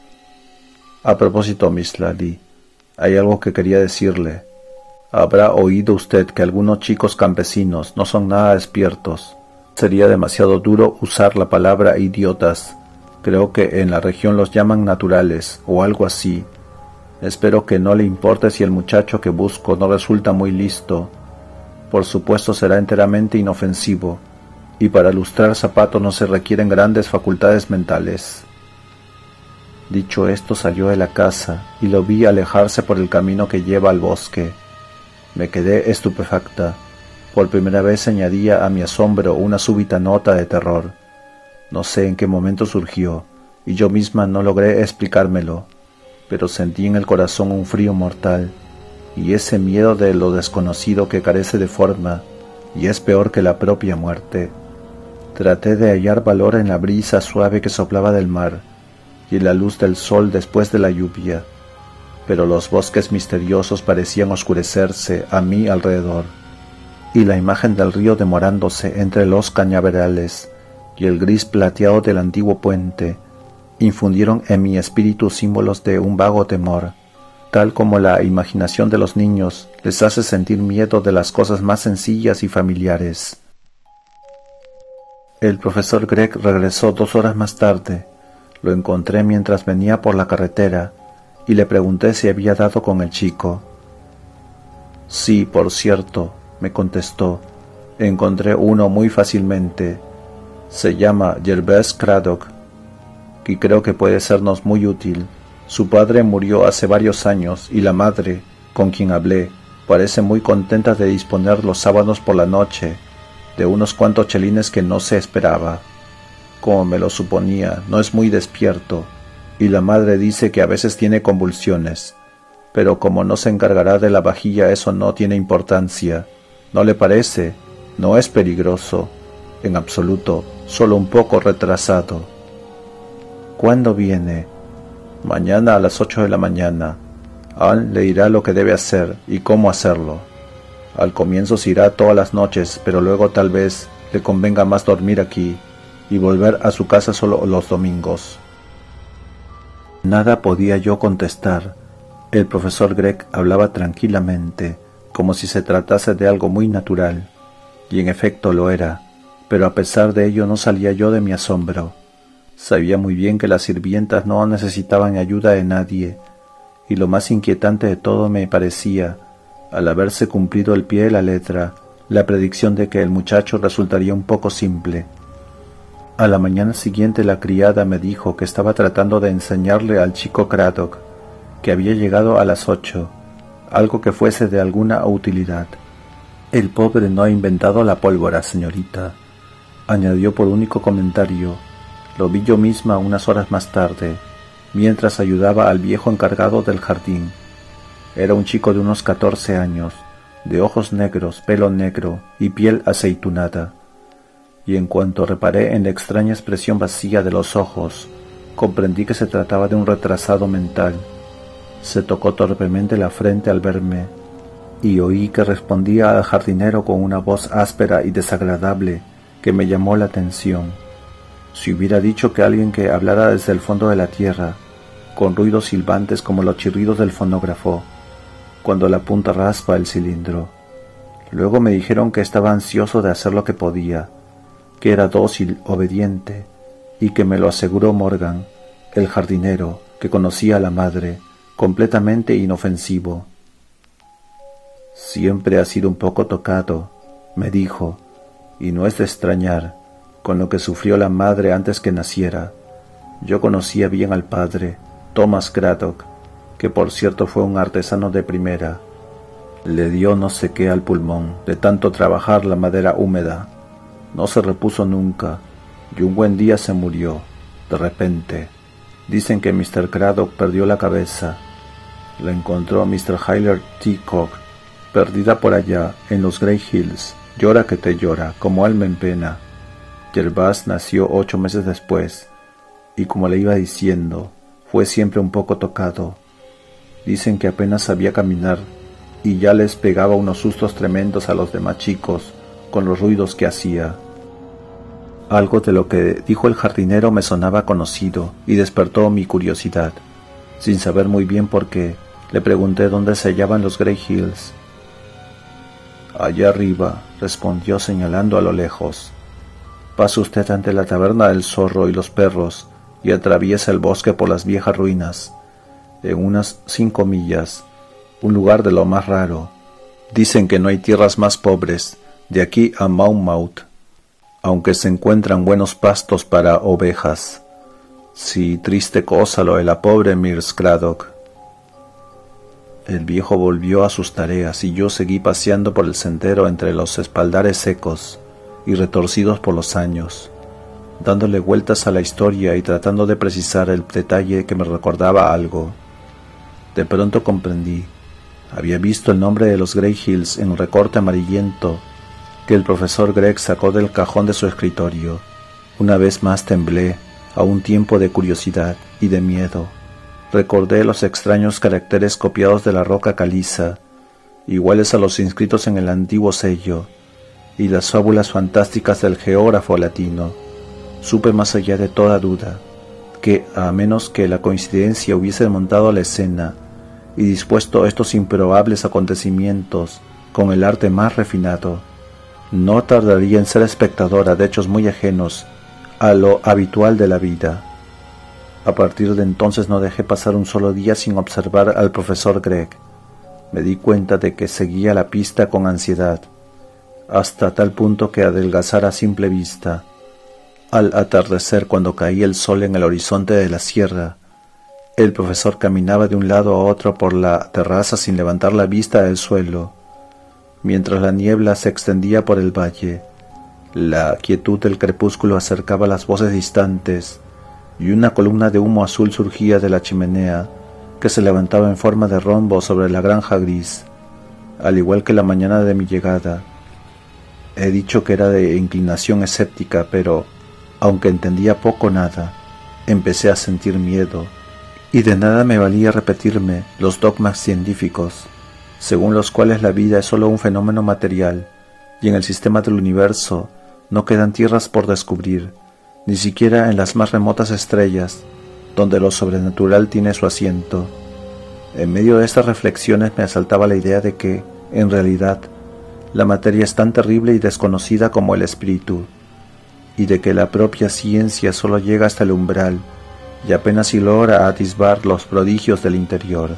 A propósito, Miss Lally, hay algo que quería decirle. Habrá oído usted que algunos chicos campesinos no son nada despiertos. Sería demasiado duro usar la palabra idiotas. Creo que en la región los llaman naturales o algo así. Espero que no le importe si el muchacho que busco no resulta muy listo. Por supuesto será enteramente inofensivo, y para lustrar zapatos no se requieren grandes facultades mentales. Dicho esto salió de la casa y lo vi alejarse por el camino que lleva al bosque. Me quedé estupefacta. Por primera vez añadía a mi asombro una súbita nota de terror. No sé en qué momento surgió, y yo misma no logré explicármelo, pero sentí en el corazón un frío mortal, y ese miedo de lo desconocido que carece de forma, y es peor que la propia muerte. Traté de hallar valor en la brisa suave que soplaba del mar, y en la luz del sol después de la lluvia, pero los bosques misteriosos parecían oscurecerse a mi alrededor, y la imagen del río demorándose entre los cañaverales y el gris plateado del antiguo puente infundieron en mi espíritu símbolos de un vago temor, tal como la imaginación de los niños les hace sentir miedo de las cosas más sencillas y familiares. El profesor Gregg regresó dos horas más tarde. Lo encontré mientras venía por la carretera y le pregunté si había dado con el chico. Sí, por cierto, me contestó. Encontré uno muy fácilmente. Se llama Gervase Craddock y creo que puede sernos muy útil. Su padre murió hace varios años y la madre, con quien hablé, parece muy contenta de disponer los sábados por la noche de unos cuantos chelines que no se esperaba. Como me lo suponía, no es muy despierto, y la madre dice que a veces tiene convulsiones, pero como no se encargará de la vajilla eso no tiene importancia. ¿No le parece? No es peligroso, en absoluto, solo un poco retrasado. ¿Cuándo viene? Mañana a las ocho de la mañana. Ann le dirá lo que debe hacer y cómo hacerlo. Al comienzo se irá todas las noches, pero luego tal vez le convenga más dormir aquí y volver a su casa solo los domingos. Nada podía yo contestar. El profesor Gregg hablaba tranquilamente, como si se tratase de algo muy natural, y en efecto lo era, pero a pesar de ello no salía yo de mi asombro. Sabía muy bien que las sirvientas no necesitaban ayuda de nadie, y lo más inquietante de todo me parecía, al haberse cumplido al pie de la letra, la predicción de que el muchacho resultaría un poco simple. A la mañana siguiente la criada me dijo que estaba tratando de enseñarle al chico Craddock, que había llegado a las ocho, algo que fuese de alguna utilidad. El pobre no ha inventado la pólvora, señorita, añadió por único comentario. Lo vi yo misma unas horas más tarde, mientras ayudaba al viejo encargado del jardín. Era un chico de unos catorce años, de ojos negros, pelo negro y piel aceitunada, y en cuanto reparé en la extraña expresión vacía de los ojos, comprendí que se trataba de un retrasado mental. Se tocó torpemente la frente al verme, y oí que respondía al jardinero con una voz áspera y desagradable que me llamó la atención. Si hubiera dicho que alguien que hablara desde el fondo de la tierra, con ruidos silbantes como los chirridos del fonógrafo, cuando la punta raspa el cilindro. Luego me dijeron que estaba ansioso de hacer lo que podía, que era dócil, obediente, y que me lo aseguró Morgan, el jardinero, que conocía a la madre, completamente inofensivo. Siempre ha sido un poco tocado, me dijo, y no es de extrañar, con lo que sufrió la madre antes que naciera. Yo conocía bien al padre, Thomas Cradock, que por cierto fue un artesano de primera. Le dio no sé qué al pulmón, de tanto trabajar la madera húmeda. No se repuso nunca, y un buen día se murió, de repente. Dicen que mister Cradock perdió la cabeza. La encontró mister Hiler Teacock, perdida por allá, en los Grey Hills. Llora que te llora, como alma en pena. Gervase nació ocho meses después, y como le iba diciendo, fue siempre un poco tocado. Dicen que apenas sabía caminar, y ya les pegaba unos sustos tremendos a los demás chicos, con los ruidos que hacía. Algo de lo que dijo el jardinero me sonaba conocido, y despertó mi curiosidad. Sin saber muy bien por qué, le pregunté dónde se hallaban los Grey Hills. Allá arriba, respondió señalando a lo lejos. Pasa usted ante la taberna del zorro y los perros, y atraviesa el bosque por las viejas ruinas. En unas cinco millas, un lugar de lo más raro. Dicen que no hay tierras más pobres, de aquí a Monmouth, aunque se encuentran buenos pastos para ovejas. Sí, triste cosa lo de la pobre Miss Cradock. El viejo volvió a sus tareas y yo seguí paseando por el sendero entre los espaldares secos y retorcidos por los años, dándole vueltas a la historia y tratando de precisar el detalle que me recordaba algo. De pronto comprendí. Había visto el nombre de los Grey Hills en un recorte amarillento que el profesor Gregg sacó del cajón de su escritorio. Una vez más temblé, a un tiempo de curiosidad y de miedo. Recordé los extraños caracteres copiados de la roca caliza, iguales a los inscritos en el antiguo sello, y las fábulas fantásticas del geógrafo latino. Supe más allá de toda duda, que, a menos que la coincidencia hubiese montado la escena y dispuesto estos improbables acontecimientos con el arte más refinado, no tardaría en ser espectadora de hechos muy ajenos a lo habitual de la vida. A partir de entonces no dejé pasar un solo día sin observar al profesor Gregg. Me di cuenta de que seguía la pista con ansiedad, hasta tal punto que adelgazara a simple vista. Al atardecer, cuando caía el sol en el horizonte de la sierra, el profesor caminaba de un lado a otro por la terraza sin levantar la vista del suelo, mientras la niebla se extendía por el valle. La quietud del crepúsculo acercaba las voces distantes, y una columna de humo azul surgía de la chimenea, que se levantaba en forma de rombo sobre la granja gris, al igual que la mañana de mi llegada. He dicho que era de inclinación escéptica, pero, aunque entendía poco o nada, empecé a sentir miedo, y de nada me valía repetirme los dogmas científicos, según los cuales la vida es sólo un fenómeno material, y en el sistema del universo no quedan tierras por descubrir, ni siquiera en las más remotas estrellas, donde lo sobrenatural tiene su asiento. En medio de estas reflexiones me asaltaba la idea de que, en realidad, la materia es tan terrible y desconocida como el espíritu, y de que la propia ciencia sólo llega hasta el umbral y apenas si logra atisbar los prodigios del interior.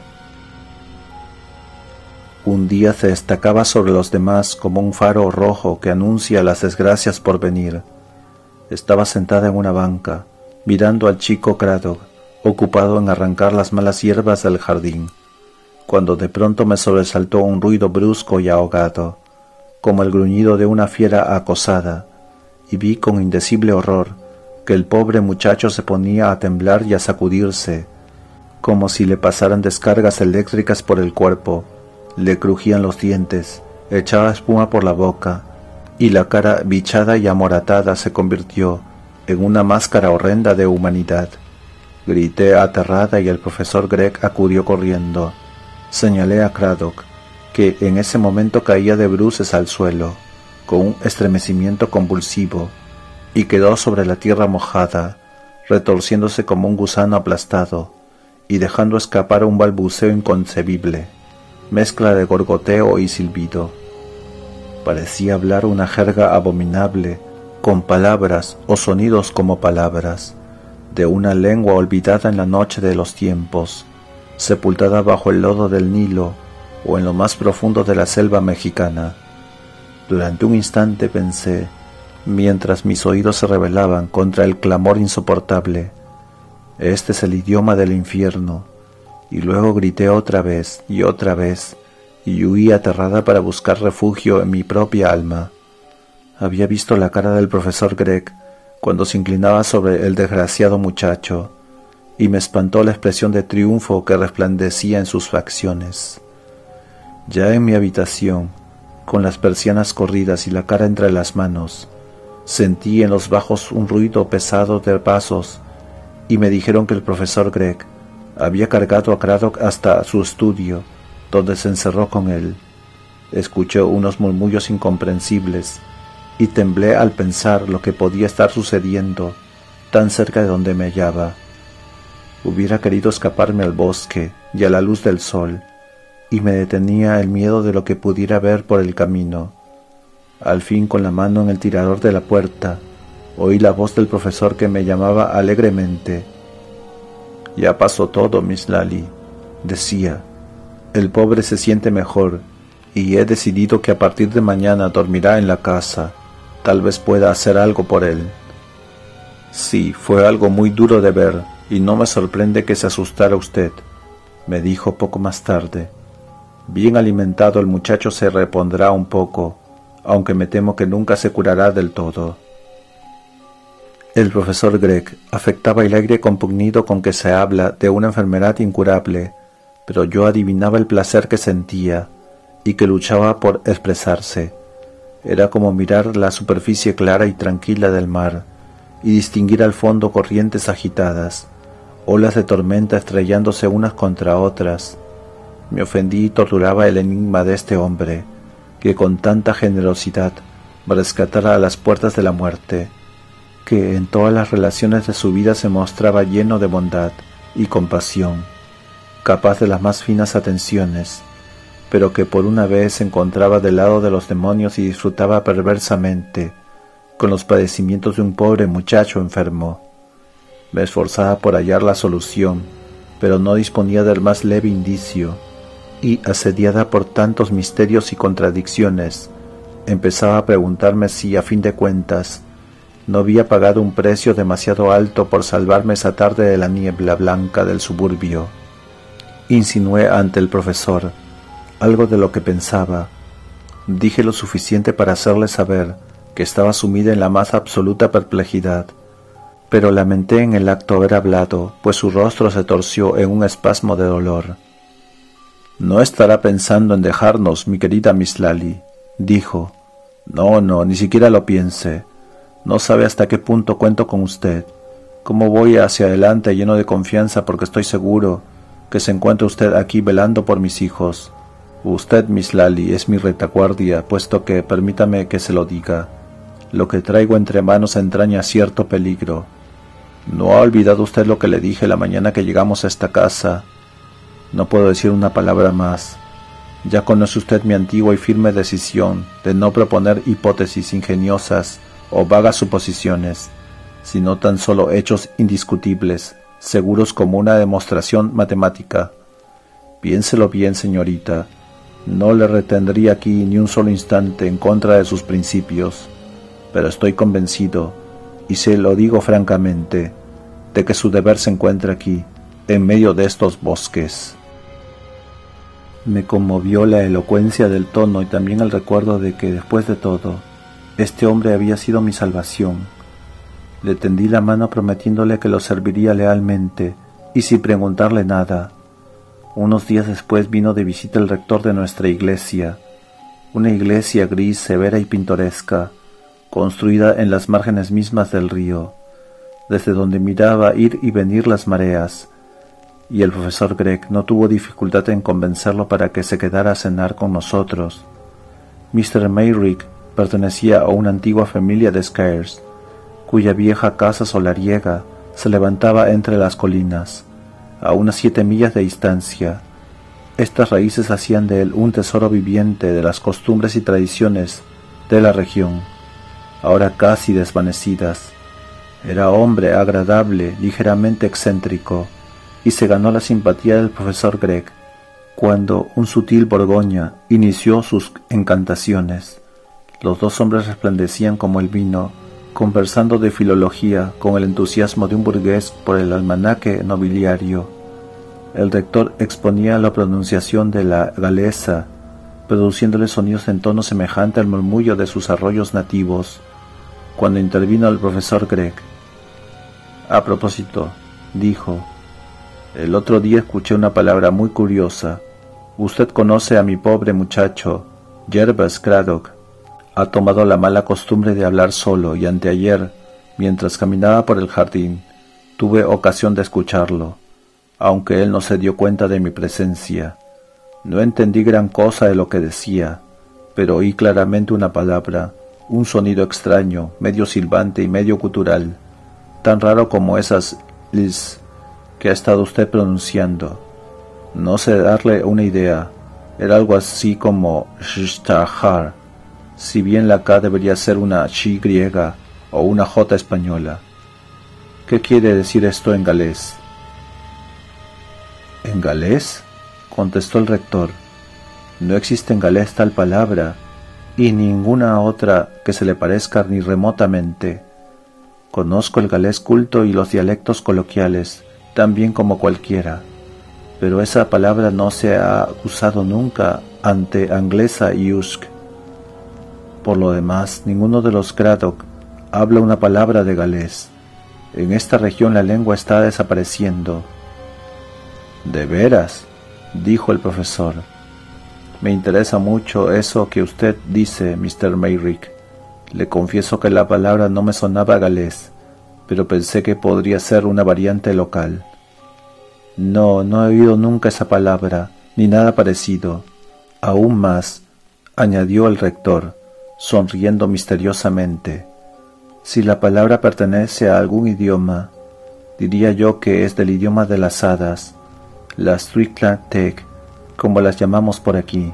Un día se destacaba sobre los demás como un faro rojo que anuncia las desgracias por venir. Estaba sentada en una banca, mirando al chico Cradock, ocupado en arrancar las malas hierbas del jardín, cuando de pronto me sobresaltó un ruido brusco y ahogado, como el gruñido de una fiera acosada, y vi con indecible horror que el pobre muchacho se ponía a temblar y a sacudirse, como si le pasaran descargas eléctricas por el cuerpo. Le crujían los dientes, echaba espuma por la boca, y la cara bichada y amoratada se convirtió en una máscara horrenda de humanidad. Grité aterrada y el profesor Gregg acudió corriendo. Señalé a Cradock, que en ese momento caía de bruces al suelo, con un estremecimiento convulsivo, y quedó sobre la tierra mojada, retorciéndose como un gusano aplastado, y dejando escapar un balbuceo inconcebible, mezcla de gorgoteo y silbido. Parecía hablar una jerga abominable, con palabras o sonidos como palabras, de una lengua olvidada en la noche de los tiempos, sepultada bajo el lodo del Nilo o en lo más profundo de la selva mexicana. Durante un instante pensé, mientras mis oídos se rebelaban contra el clamor insoportable, Este es el idioma del infierno. Y luego grité otra vez y otra vez, y huí aterrada para buscar refugio en mi propia alma. Había visto la cara del profesor Gregg cuando se inclinaba sobre el desgraciado muchacho, y me espantó la expresión de triunfo que resplandecía en sus facciones. Ya en mi habitación, con las persianas corridas y la cara entre las manos, sentí en los bajos un ruido pesado de pasos, y me dijeron que el profesor Gregg había cargado a Craddock hasta su estudio, donde se encerró con él. Escuché unos murmullos incomprensibles, y temblé al pensar lo que podía estar sucediendo tan cerca de donde me hallaba. Hubiera querido escaparme al bosque y a la luz del sol, y me detenía el miedo de lo que pudiera ver por el camino. Al fin, con la mano en el tirador de la puerta, oí la voz del profesor que me llamaba alegremente. «Ya pasó todo, Miss Lally», decía. «El pobre se siente mejor, y he decidido que a partir de mañana dormirá en la casa. Tal vez pueda hacer algo por él». «Sí, fue algo muy duro de ver, y no me sorprende que se asustara usted», me dijo poco más tarde. «Bien alimentado el muchacho se repondrá un poco, aunque me temo que nunca se curará del todo». El profesor Gregg afectaba el aire compugnido con que se habla de una enfermedad incurable, pero yo adivinaba el placer que sentía y que luchaba por expresarse. Era como mirar la superficie clara y tranquila del mar y distinguir al fondo corrientes agitadas, olas de tormenta estrellándose unas contra otras. Me ofendí y torturaba el enigma de este hombre, que con tanta generosidad me rescatara a las puertas de la muerte, que en todas las relaciones de su vida se mostraba lleno de bondad y compasión, capaz de las más finas atenciones, pero que por una vez se encontraba del lado de los demonios y disfrutaba perversamente con los padecimientos de un pobre muchacho enfermo. Me esforzaba por hallar la solución, pero no disponía del más leve indicio, y, asediada por tantos misterios y contradicciones, empezaba a preguntarme si, a fin de cuentas, no había pagado un precio demasiado alto por salvarme esa tarde de la niebla blanca del suburbio. Insinué ante el profesor algo de lo que pensaba. Dije lo suficiente para hacerle saber que estaba sumida en la más absoluta perplejidad, pero lamenté en el acto haber hablado, pues su rostro se torció en un espasmo de dolor. «No estará pensando en dejarnos, mi querida Miss Lally», dijo. «No, no, ni siquiera lo piense. No sabe hasta qué punto cuento con usted. Cómo voy hacia adelante lleno de confianza porque estoy seguro que se encuentra usted aquí velando por mis hijos. Usted, Miss Lally, es mi retaguardia, puesto que, permítame que se lo diga, lo que traigo entre manos entraña cierto peligro. ¿No ha olvidado usted lo que le dije la mañana que llegamos a esta casa? No puedo decir una palabra más. Ya conoce usted mi antigua y firme decisión de no proponer hipótesis ingeniosas o vagas suposiciones, sino tan solo hechos indiscutibles, seguros como una demostración matemática. Piénselo bien, señorita. No le retendría aquí ni un solo instante en contra de sus principios, pero estoy convencido, y se lo digo francamente, de que su deber se encuentra aquí, en medio de estos bosques». Me conmovió la elocuencia del tono y también el recuerdo de que, después de todo, este hombre había sido mi salvación. Le tendí la mano prometiéndole que lo serviría lealmente y sin preguntarle nada. Unos días después vino de visita el rector de nuestra iglesia, una iglesia gris, severa y pintoresca, construida en las márgenes mismas del río, desde donde miraba ir y venir las mareas, y el profesor Gregg no tuvo dificultad en convencerlo para que se quedara a cenar con nosotros. mister Mayrick pertenecía a una antigua familia de Scares, cuya vieja casa solariega se levantaba entre las colinas, a unas siete millas de distancia. Estas raíces hacían de él un tesoro viviente de las costumbres y tradiciones de la región, ahora casi desvanecidas. Era hombre agradable, ligeramente excéntrico, y se ganó la simpatía del profesor Gregg cuando un sutil Borgoña inició sus encantaciones. Los dos hombres resplandecían como el vino conversando de filología con el entusiasmo de un burgués por el almanaque nobiliario. El rector exponía la pronunciación de la galesa, produciéndole sonidos en tono semejante al murmullo de sus arroyos nativos, cuando intervino el profesor Gregg. A propósito, dijo, el otro día escuché una palabra muy curiosa. Usted conoce a mi pobre muchacho, Jervas Craddock. Ha tomado la mala costumbre de hablar solo y anteayer, mientras caminaba por el jardín, tuve ocasión de escucharlo, aunque él no se dio cuenta de mi presencia. No entendí gran cosa de lo que decía, pero oí claramente una palabra, un sonido extraño, medio silbante y medio gutural, tan raro como esas ls que ha estado usted pronunciando. No sé darle una idea, era algo así como shtahar, si bien la K debería ser una chi griega o una J española. ¿Qué quiere decir esto en galés? ¿En galés?, contestó el rector. No existe en galés tal palabra, y ninguna otra que se le parezca ni remotamente. Conozco el galés culto y los dialectos coloquiales, tan bien como cualquiera, pero esa palabra no se ha usado nunca ante Anglesa y Usk. Por lo demás, ninguno de los Craddock habla una palabra de galés. En esta región la lengua está desapareciendo. ¿De veras?, dijo el profesor. Me interesa mucho eso que usted dice, mister Mayrick. Le confieso que la palabra no me sonaba galés, pero pensé que podría ser una variante local. No, no he oído nunca esa palabra, ni nada parecido. Aún más, añadió el rector, sonriendo misteriosamente, si la palabra pertenece a algún idioma, diría yo que es del idioma de las hadas, las Twi'lek, como las llamamos por aquí.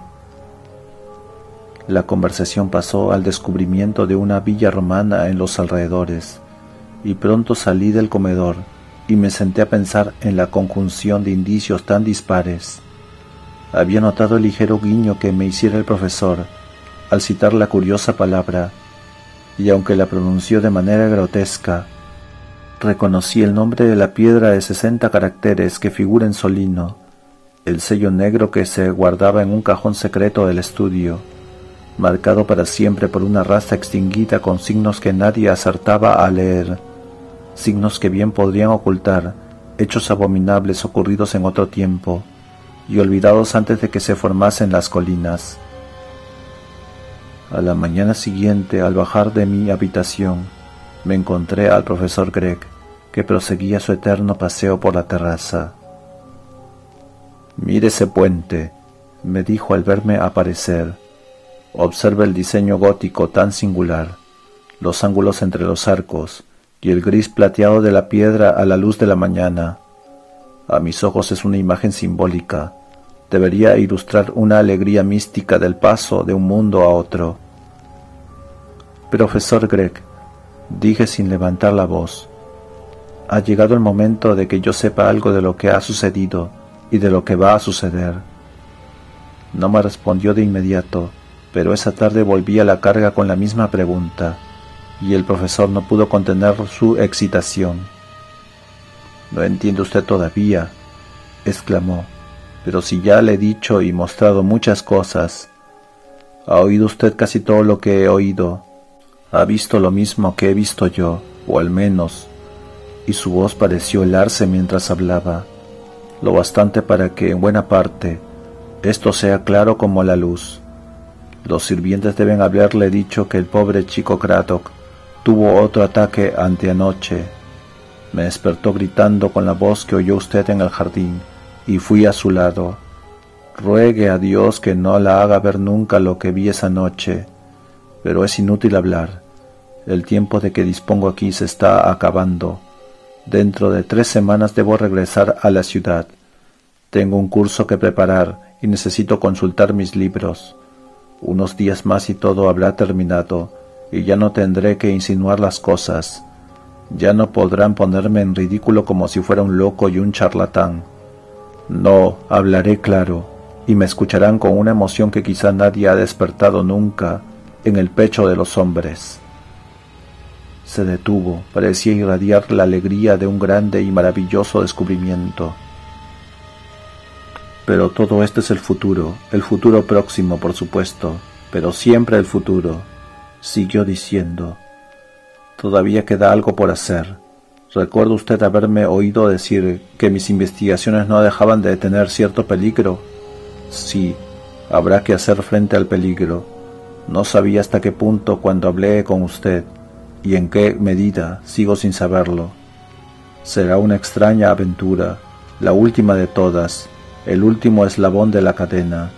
La conversación pasó al descubrimiento de una villa romana en los alrededores, y pronto salí del comedor y me senté a pensar en la conjunción de indicios tan dispares. Había notado el ligero guiño que me hiciera el profesor al citar la curiosa palabra, y aunque la pronunció de manera grotesca, reconocí el nombre de la piedra de sesenta caracteres que figura en Solino, el sello negro que se guardaba en un cajón secreto del estudio, marcado para siempre por una raza extinguida con signos que nadie acertaba a leer, signos que bien podrían ocultar hechos abominables ocurridos en otro tiempo y olvidados antes de que se formasen las colinas. A la mañana siguiente, al bajar de mi habitación, me encontré al profesor Gregg, que proseguía su eterno paseo por la terraza. «Mire ese puente», me dijo al verme aparecer. «Observe el diseño gótico tan singular, los ángulos entre los arcos y el gris plateado de la piedra a la luz de la mañana. A mis ojos es una imagen simbólica. Debería ilustrar una alegría mística del paso de un mundo a otro». «Profesor Gregg», dije sin levantar la voz, «ha llegado el momento de que yo sepa algo de lo que ha sucedido y de lo que va a suceder». No me respondió de inmediato, pero esa tarde volví a la carga con la misma pregunta, y el profesor no pudo contener su excitación. «No entiende usted todavía», exclamó, «pero si ya le he dicho y mostrado muchas cosas. Ha oído usted casi todo lo que he oído, ha visto lo mismo que he visto yo, o al menos», y su voz pareció helarse mientras hablaba, «lo bastante para que, en buena parte, esto sea claro como la luz. Los sirvientes deben haberle dicho que el pobre chico Craddock tuvo otro ataque anteanoche. Me despertó gritando con la voz que oyó usted en el jardín, y fui a su lado. Ruegue a Dios que no la haga ver nunca lo que vi esa noche, pero es inútil hablar. El tiempo de que dispongo aquí se está acabando. Dentro de tres semanas debo regresar a la ciudad. Tengo un curso que preparar y necesito consultar mis libros. Unos días más y todo habrá terminado, y ya no tendré que insinuar las cosas. Ya no podrán ponerme en ridículo como si fuera un loco y un charlatán. No, hablaré claro, y me escucharán con una emoción que quizá nadie ha despertado nunca en el pecho de los hombres». Se detuvo, parecía irradiar la alegría de un grande y maravilloso descubrimiento. Pero todo esto es el futuro, el futuro próximo, por supuesto, pero siempre el futuro, siguió diciendo. Todavía queda algo por hacer. ¿Recuerda usted haberme oído decir que mis investigaciones no dejaban de tener cierto peligro? Sí, habrá que hacer frente al peligro. No sabía hasta qué punto cuando hablé con usted, y en qué medida, sigo sin saberlo. Será una extraña aventura, la última de todas, el último eslabón de la cadena.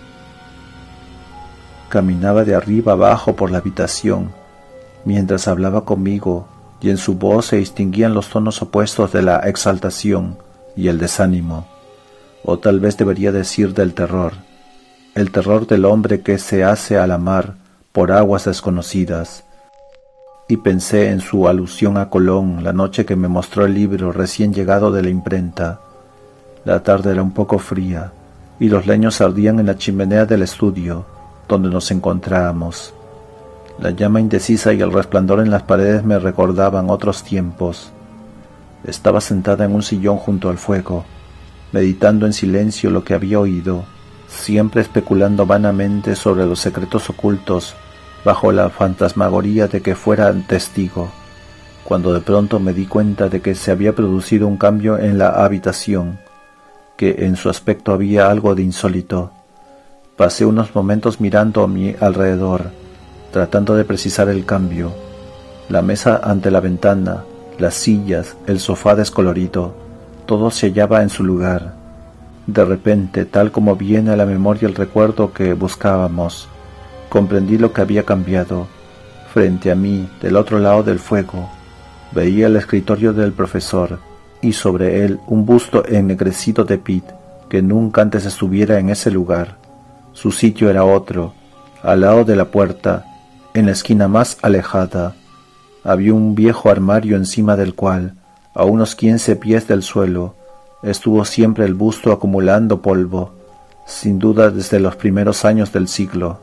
Caminaba de arriba abajo por la habitación, mientras hablaba conmigo, y en su voz se distinguían los tonos opuestos de la exaltación y el desánimo, o tal vez debería decir del terror, el terror del hombre que se hace a la mar por aguas desconocidas. Y pensé en su alusión a Colón la noche que me mostró el libro recién llegado de la imprenta. La tarde era un poco fría, y los leños ardían en la chimenea del estudio, donde nos encontrábamos. La llama indecisa y el resplandor en las paredes me recordaban otros tiempos. Estaba sentada en un sillón junto al fuego, meditando en silencio lo que había oído, siempre especulando vanamente sobre los secretos ocultos, bajo la fantasmagoría de que fuera testigo, cuando de pronto me di cuenta de que se había producido un cambio en la habitación, que en su aspecto había algo de insólito. Pasé unos momentos mirando a mi alrededor, tratando de precisar el cambio. La mesa ante la ventana, las sillas, el sofá descolorido, todo se hallaba en su lugar. De repente, tal como viene a la memoria el recuerdo que buscábamos, comprendí lo que había cambiado. Frente a mí, del otro lado del fuego, veía el escritorio del profesor, y sobre él un busto ennegrecido de Pitt, que nunca antes estuviera en ese lugar. Su sitio era otro, al lado de la puerta, en la esquina más alejada. Había un viejo armario encima del cual, a unos quince pies del suelo, estuvo siempre el busto acumulando polvo, sin duda desde los primeros años del siglo.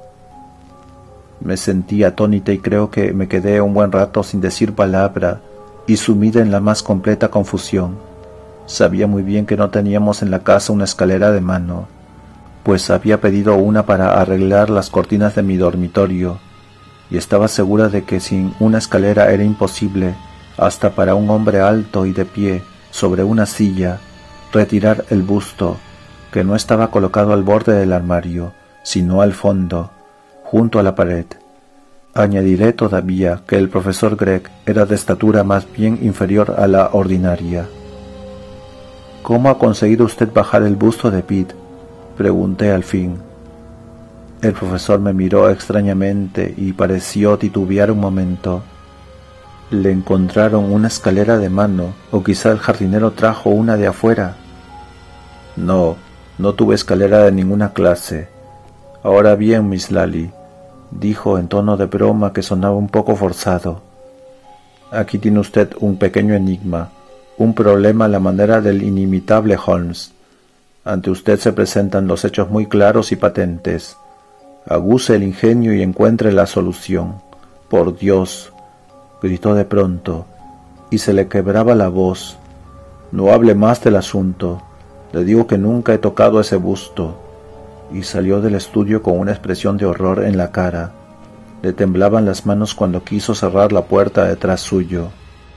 Me sentí atónita y creo que me quedé un buen rato sin decir palabra y sumida en la más completa confusión. Sabía muy bien que no teníamos en la casa una escalera de mano, pues había pedido una para arreglar las cortinas de mi dormitorio, y estaba segura de que sin una escalera era imposible, hasta para un hombre alto y de pie, sobre una silla, retirar el busto, que no estaba colocado al borde del armario, sino al fondo, junto a la pared. Añadiré todavía que el profesor Gregg era de estatura más bien inferior a la ordinaria. ¿Cómo ha conseguido usted bajar el busto de Pitt?, pregunté al fin. El profesor me miró extrañamente y pareció titubear un momento. ¿Le encontraron una escalera de mano, o quizá el jardinero trajo una de afuera? No, no tuve escalera de ninguna clase. Ahora bien, Miss Lally, dijo en tono de broma que sonaba un poco forzado, aquí tiene usted un pequeño enigma, un problema a la manera del inimitable Holmes. Ante usted se presentan los hechos muy claros y patentes. Aguce el ingenio y encuentre la solución. Por Dios, gritó de pronto, y se le quebraba la voz. No hable más del asunto. Le digo que nunca he tocado ese busto. Y salió del estudio con una expresión de horror en la cara. Le temblaban las manos cuando quiso cerrar la puerta detrás suyo.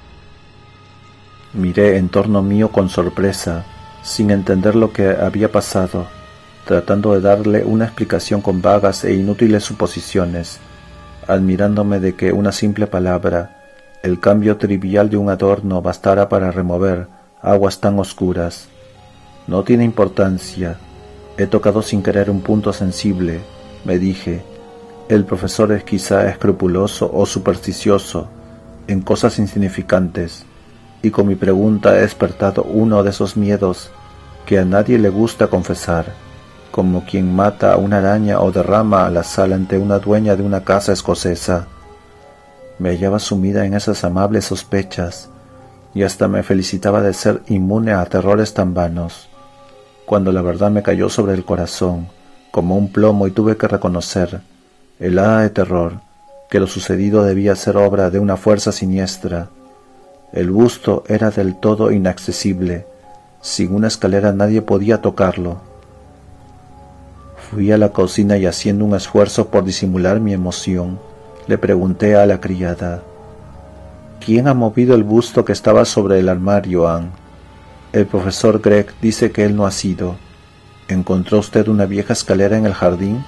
Miré en torno mío con sorpresa, sin entender lo que había pasado, tratando de darle una explicación con vagas e inútiles suposiciones, admirándome de que una simple palabra, el cambio trivial de un adorno, bastara para remover aguas tan oscuras. No tiene importancia. He tocado sin querer un punto sensible, me dije. El profesor es quizá escrupuloso o supersticioso en cosas insignificantes, y con mi pregunta he despertado uno de esos miedos que a nadie le gusta confesar, como quien mata a una araña o derrama la sal ante una dueña de una casa escocesa. Me hallaba sumida en esas amables sospechas, y hasta me felicitaba de ser inmune a terrores tan vanos, cuando la verdad me cayó sobre el corazón como un plomo y tuve que reconocer, helada de terror, que lo sucedido debía ser obra de una fuerza siniestra. El busto era del todo inaccesible. Sin una escalera nadie podía tocarlo. Fui a la cocina y, haciendo un esfuerzo por disimular mi emoción, le pregunté a la criada: ¿Quién ha movido el busto que estaba sobre el armario, Anne? El profesor Gregg dice que él no ha sido. ¿Encontró usted una vieja escalera en el jardín?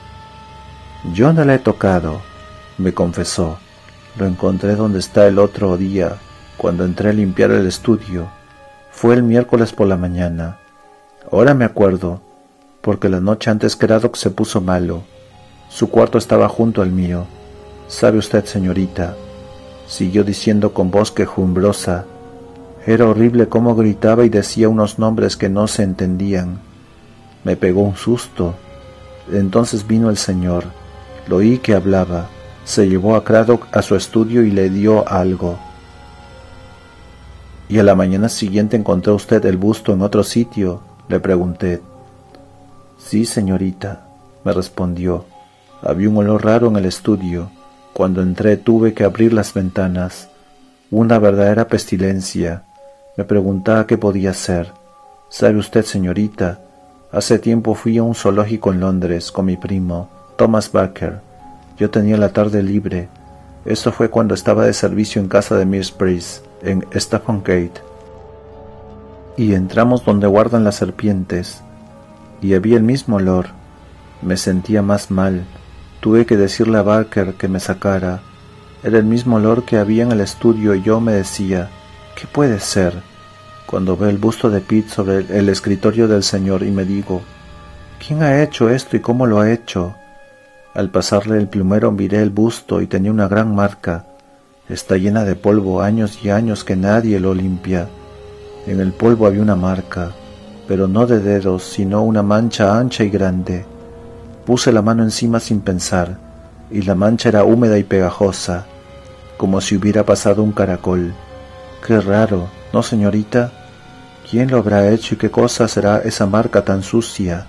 Yo no la he tocado, me confesó. Lo encontré donde está el otro día, cuando entré a limpiar el estudio. Fue el miércoles por la mañana. Ahora me acuerdo, porque la noche antes Craddock se puso malo. Su cuarto estaba junto al mío. ¿Sabe usted, señorita?, siguió diciendo con voz quejumbrosa, era horrible cómo gritaba y decía unos nombres que no se entendían. Me pegó un susto. Entonces vino el señor. Lo oí que hablaba. Se llevó a Craddock a su estudio y le dio algo. ¿Y a la mañana siguiente encontró usted el busto en otro sitio?, le pregunté. Sí, señorita, me respondió. Había un olor raro en el estudio. Cuando entré tuve que abrir las ventanas. Una verdadera pestilencia. Me preguntaba qué podía ser. ¿Sabe usted, señorita? Hace tiempo fui a un zoológico en Londres con mi primo, Thomas Barker. Yo tenía la tarde libre. Eso fue cuando estaba de servicio en casa de Miss Price, en Stafford Gate. Y entramos donde guardan las serpientes. Y había el mismo olor. Me sentía más mal. Tuve que decirle a Barker que me sacara. Era el mismo olor que había en el estudio y yo me decía, ¿qué puede ser? Cuando veo el busto de Pete sobre el, el escritorio del señor y me digo, ¿quién ha hecho esto y cómo lo ha hecho? Al pasarle el plumero miré el busto y tenía una gran marca. Está llena de polvo, años y años que nadie lo limpia. En el polvo había una marca, pero no de dedos, sino una mancha ancha y grande. Puse la mano encima sin pensar, y la mancha era húmeda y pegajosa, como si hubiera pasado un caracol. ¡Qué raro!, ¿no, señorita? ¿Quién lo habrá hecho y qué cosa será esa marca tan sucia?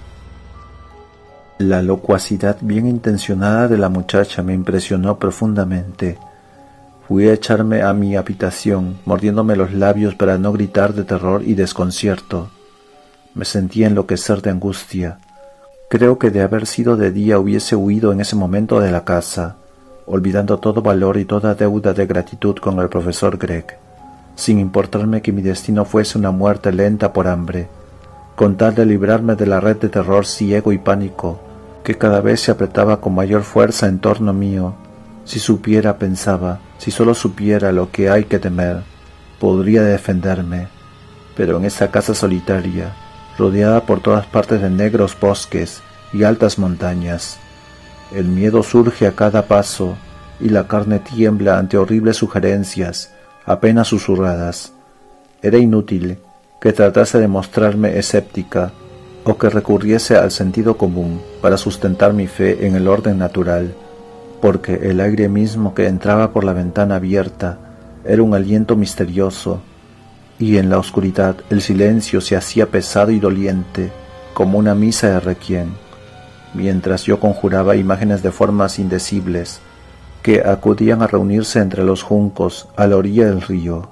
La locuacidad bien intencionada de la muchacha me impresionó profundamente. Fui a echarme a mi habitación, mordiéndome los labios para no gritar de terror y desconcierto. Me sentía enloquecer de angustia. Creo que de haber sido de día hubiese huido en ese momento de la casa, olvidando todo valor y toda deuda de gratitud con el profesor Gregg, sin importarme que mi destino fuese una muerte lenta por hambre, con tal de librarme de la red de terror ciego y pánico que cada vez se apretaba con mayor fuerza en torno mío. Si supiera, pensaba, si solo supiera lo que hay que temer, podría defenderme. Pero en esa casa solitaria, rodeada por todas partes de negros bosques y altas montañas, el miedo surge a cada paso y la carne tiembla ante horribles sugerencias, apenas susurradas. Era inútil que tratase de mostrarme escéptica o que recurriese al sentido común para sustentar mi fe en el orden natural, porque el aire mismo que entraba por la ventana abierta era un aliento misterioso, y en la oscuridad el silencio se hacía pesado y doliente, como una misa de requiem, mientras yo conjuraba imágenes de formas indecibles que acudían a reunirse entre los juncos a la orilla del río.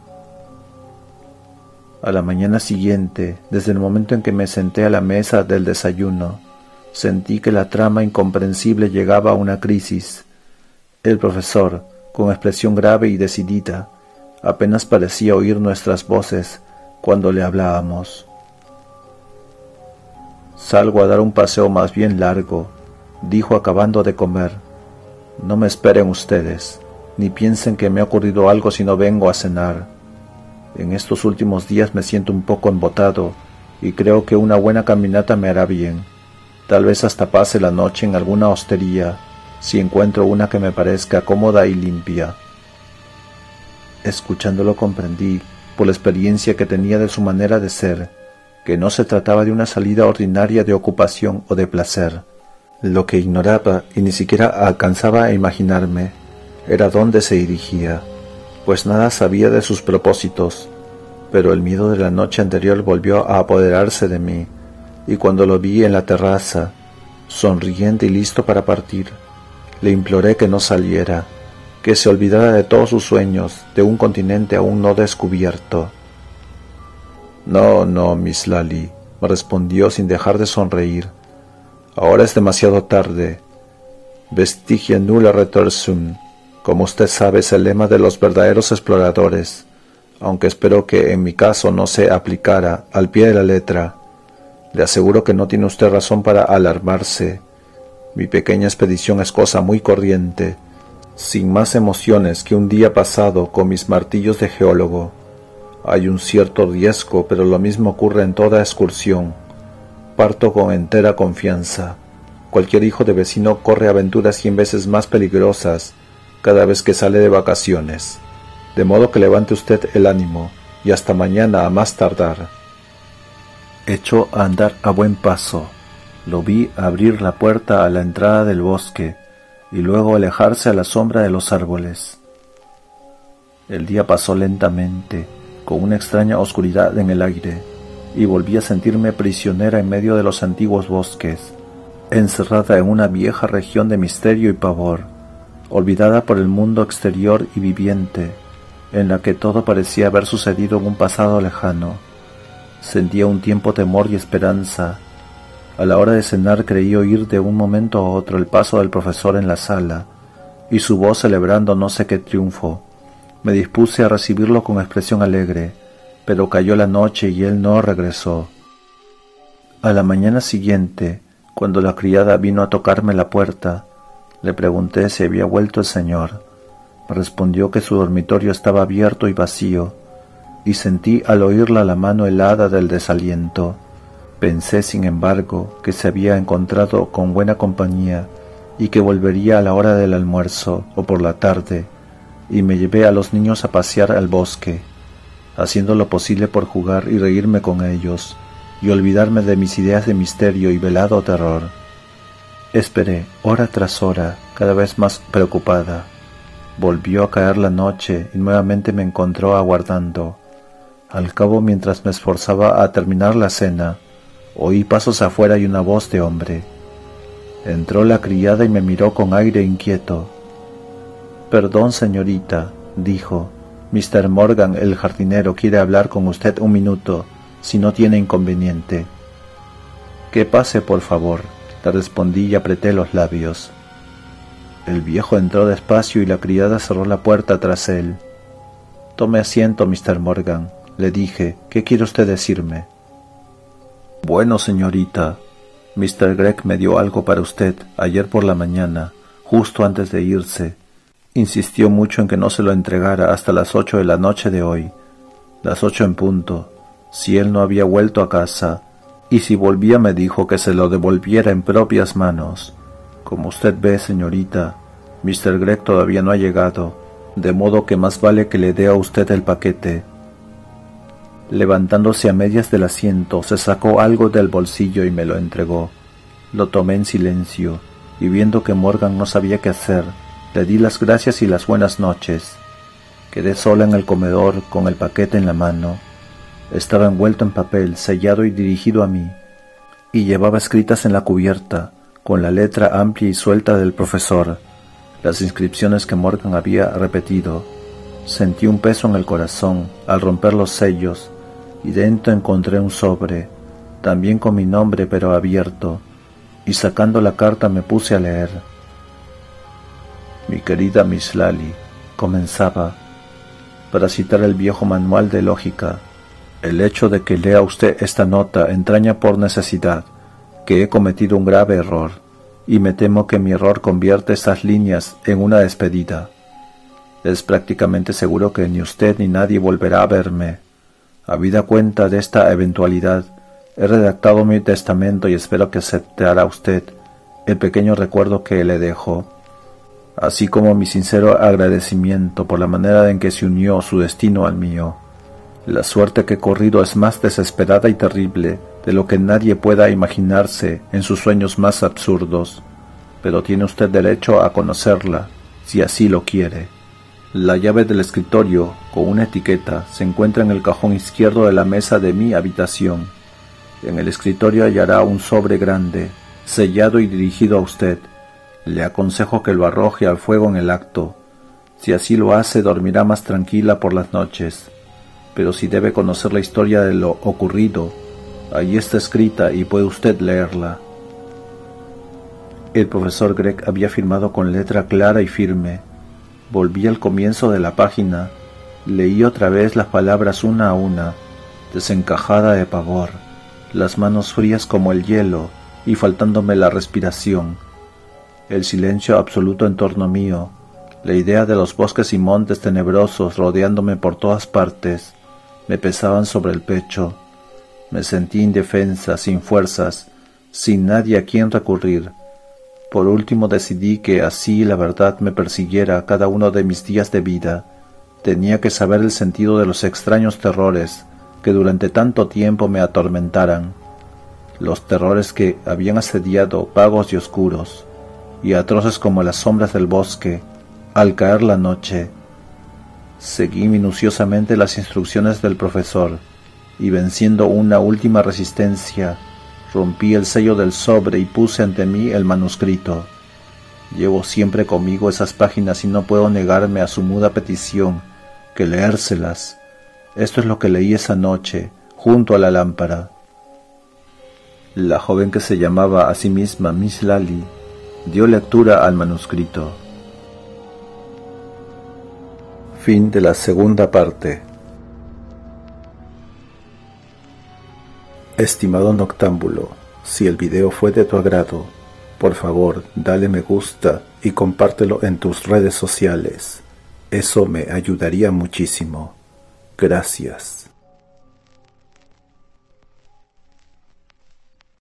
A la mañana siguiente, desde el momento en que me senté a la mesa del desayuno, sentí que la trama incomprensible llegaba a una crisis. El profesor, con expresión grave y decidida, apenas parecía oír nuestras voces cuando le hablábamos. «Salgo a dar un paseo más bien largo», dijo acabando de comer. «No me esperen ustedes, ni piensen que me ha ocurrido algo si no vengo a cenar. En estos últimos días me siento un poco embotado y creo que una buena caminata me hará bien. Tal vez hasta pase la noche en alguna hostería, si encuentro una que me parezca cómoda y limpia». Escuchándolo comprendí, por la experiencia que tenía de su manera de ser, que no se trataba de una salida ordinaria de ocupación o de placer. Lo que ignoraba y ni siquiera alcanzaba a imaginarme era dónde se dirigía, pues nada sabía de sus propósitos, pero el miedo de la noche anterior volvió a apoderarse de mí, y cuando lo vi en la terraza, sonriente y listo para partir, Le imploré que no saliera, que se olvidara de todos sus sueños, de un continente aún no descubierto. No, no, Miss Lally, me respondió sin dejar de sonreír. Ahora es demasiado tarde. Vestigia nulla retursum, como usted sabe, es el lema de los verdaderos exploradores, aunque espero que en mi caso no se aplicara al pie de la letra. Le aseguro que no tiene usted razón para alarmarse. Mi pequeña expedición es cosa muy corriente, sin más emociones que un día pasado con mis martillos de geólogo. Hay un cierto riesgo, pero lo mismo ocurre en toda excursión. Parto con entera confianza. Cualquier hijo de vecino corre aventuras cien veces más peligrosas cada vez que sale de vacaciones. De modo que levante usted el ánimo, y hasta mañana a más tardar. Echó a andar a buen paso. Lo vi abrir la puerta a la entrada del bosque, y luego alejarse a la sombra de los árboles. El día pasó lentamente, con una extraña oscuridad en el aire, y volví a sentirme prisionera en medio de los antiguos bosques, encerrada en una vieja región de misterio y pavor, olvidada por el mundo exterior y viviente, en la que todo parecía haber sucedido en un pasado lejano. Sentía un tiempo temor y esperanza. A la hora de cenar creí oír de un momento a otro el paso del profesor en la sala, y su voz celebrando no sé qué triunfo. Me dispuse a recibirlo con expresión alegre, pero cayó la noche y él no regresó. A la mañana siguiente, cuando la criada vino a tocarme la puerta, le pregunté si había vuelto el señor. Me respondió que su dormitorio estaba abierto y vacío, y sentí al oírla la mano helada del desaliento. Pensé, sin embargo, que se había encontrado con buena compañía y que volvería a la hora del almuerzo o por la tarde, y me llevé a los niños a pasear al bosque, haciendo lo posible por jugar y reírme con ellos, y olvidarme de mis ideas de misterio y velado terror. Esperé, hora tras hora, cada vez más preocupada. Volvió a caer la noche y nuevamente me encontró aguardando. Al cabo, mientras me esforzaba a terminar la cena, oí pasos afuera y una voz de hombre. Entró la criada y me miró con aire inquieto. «Perdón, señorita», dijo, «mister Morgan, el jardinero, quiere hablar con usted un minuto, si no tiene inconveniente». «Que pase, por favor», le respondí y apreté los labios. El viejo entró despacio y la criada cerró la puerta tras él. «Tome asiento, mister Morgan», le dije, «¿qué quiere usted decirme?» «Bueno, señorita, mister Gregg me dio algo para usted ayer por la mañana, justo antes de irse. Insistió mucho en que no se lo entregara hasta las ocho de la noche de hoy, las ocho en punto, si él no había vuelto a casa, y si volvía me dijo que se lo devolviera en propias manos. Como usted ve, señorita, mister Gregg todavía no ha llegado, de modo que más vale que le dé a usted el paquete». Levantándose a medias del asiento, se sacó algo del bolsillo y me lo entregó. Lo tomé en silencio, y viendo que Morgan no sabía qué hacer, le di las gracias y las buenas noches. Quedé sola en el comedor con el paquete en la mano. Estaba envuelto en papel, sellado y dirigido a mí, y llevaba escritas en la cubierta, con la letra amplia y suelta del profesor, las inscripciones que Morgan había repetido. Sentí un peso en el corazón al romper los sellos, y dentro encontré un sobre, también con mi nombre pero abierto, y sacando la carta me puse a leer. «Mi querida Miss Lally», comenzaba, para citar el viejo manual de lógica, «el hecho de que lea usted esta nota entraña por necesidad que he cometido un grave error, y me temo que mi error convierte estas líneas en una despedida. Es prácticamente seguro que ni usted ni nadie volverá a verme. Habida cuenta de esta eventualidad, he redactado mi testamento y espero que aceptará usted el pequeño recuerdo que le dejo, así como mi sincero agradecimiento por la manera en que se unió su destino al mío. La suerte que he corrido es más desesperada y terrible de lo que nadie pueda imaginarse en sus sueños más absurdos, pero tiene usted derecho a conocerla, si así lo quiere. La llave del escritorio, con una etiqueta, se encuentra en el cajón izquierdo de la mesa de mi habitación. En el escritorio hallará un sobre grande, sellado y dirigido a usted. Le aconsejo que lo arroje al fuego en el acto. Si así lo hace, dormirá más tranquila por las noches. Pero si debe conocer la historia de lo ocurrido, ahí está escrita y puede usted leerla. El profesor Gregg había firmado con letra clara y firme. Volví al comienzo de la página, leí otra vez las palabras una a una, desencajada de pavor, las manos frías como el hielo y faltándome la respiración. El silencio absoluto en torno mío, la idea de los bosques y montes tenebrosos rodeándome por todas partes, me pesaban sobre el pecho. Me sentí indefensa, sin fuerzas, sin nadie a quien recurrir. Por último decidí que así la verdad me persiguiera cada uno de mis días de vida. Tenía que saber el sentido de los extraños terrores que durante tanto tiempo me atormentaran. Los terrores que habían asediado, vagos y oscuros, y atroces como las sombras del bosque, al caer la noche. Seguí minuciosamente las instrucciones del profesor, y venciendo una última resistencia, rompí el sello del sobre y puse ante mí el manuscrito. Llevo siempre conmigo esas páginas y no puedo negarme a su muda petición que leérselas. Esto es lo que leí esa noche, junto a la lámpara. La joven, que se llamaba a sí misma Miss Lally, dio lectura al manuscrito. Fin de la segunda parte. Estimado noctámbulo, si el video fue de tu agrado, por favor dale me gusta y compártelo en tus redes sociales. Eso me ayudaría muchísimo. Gracias.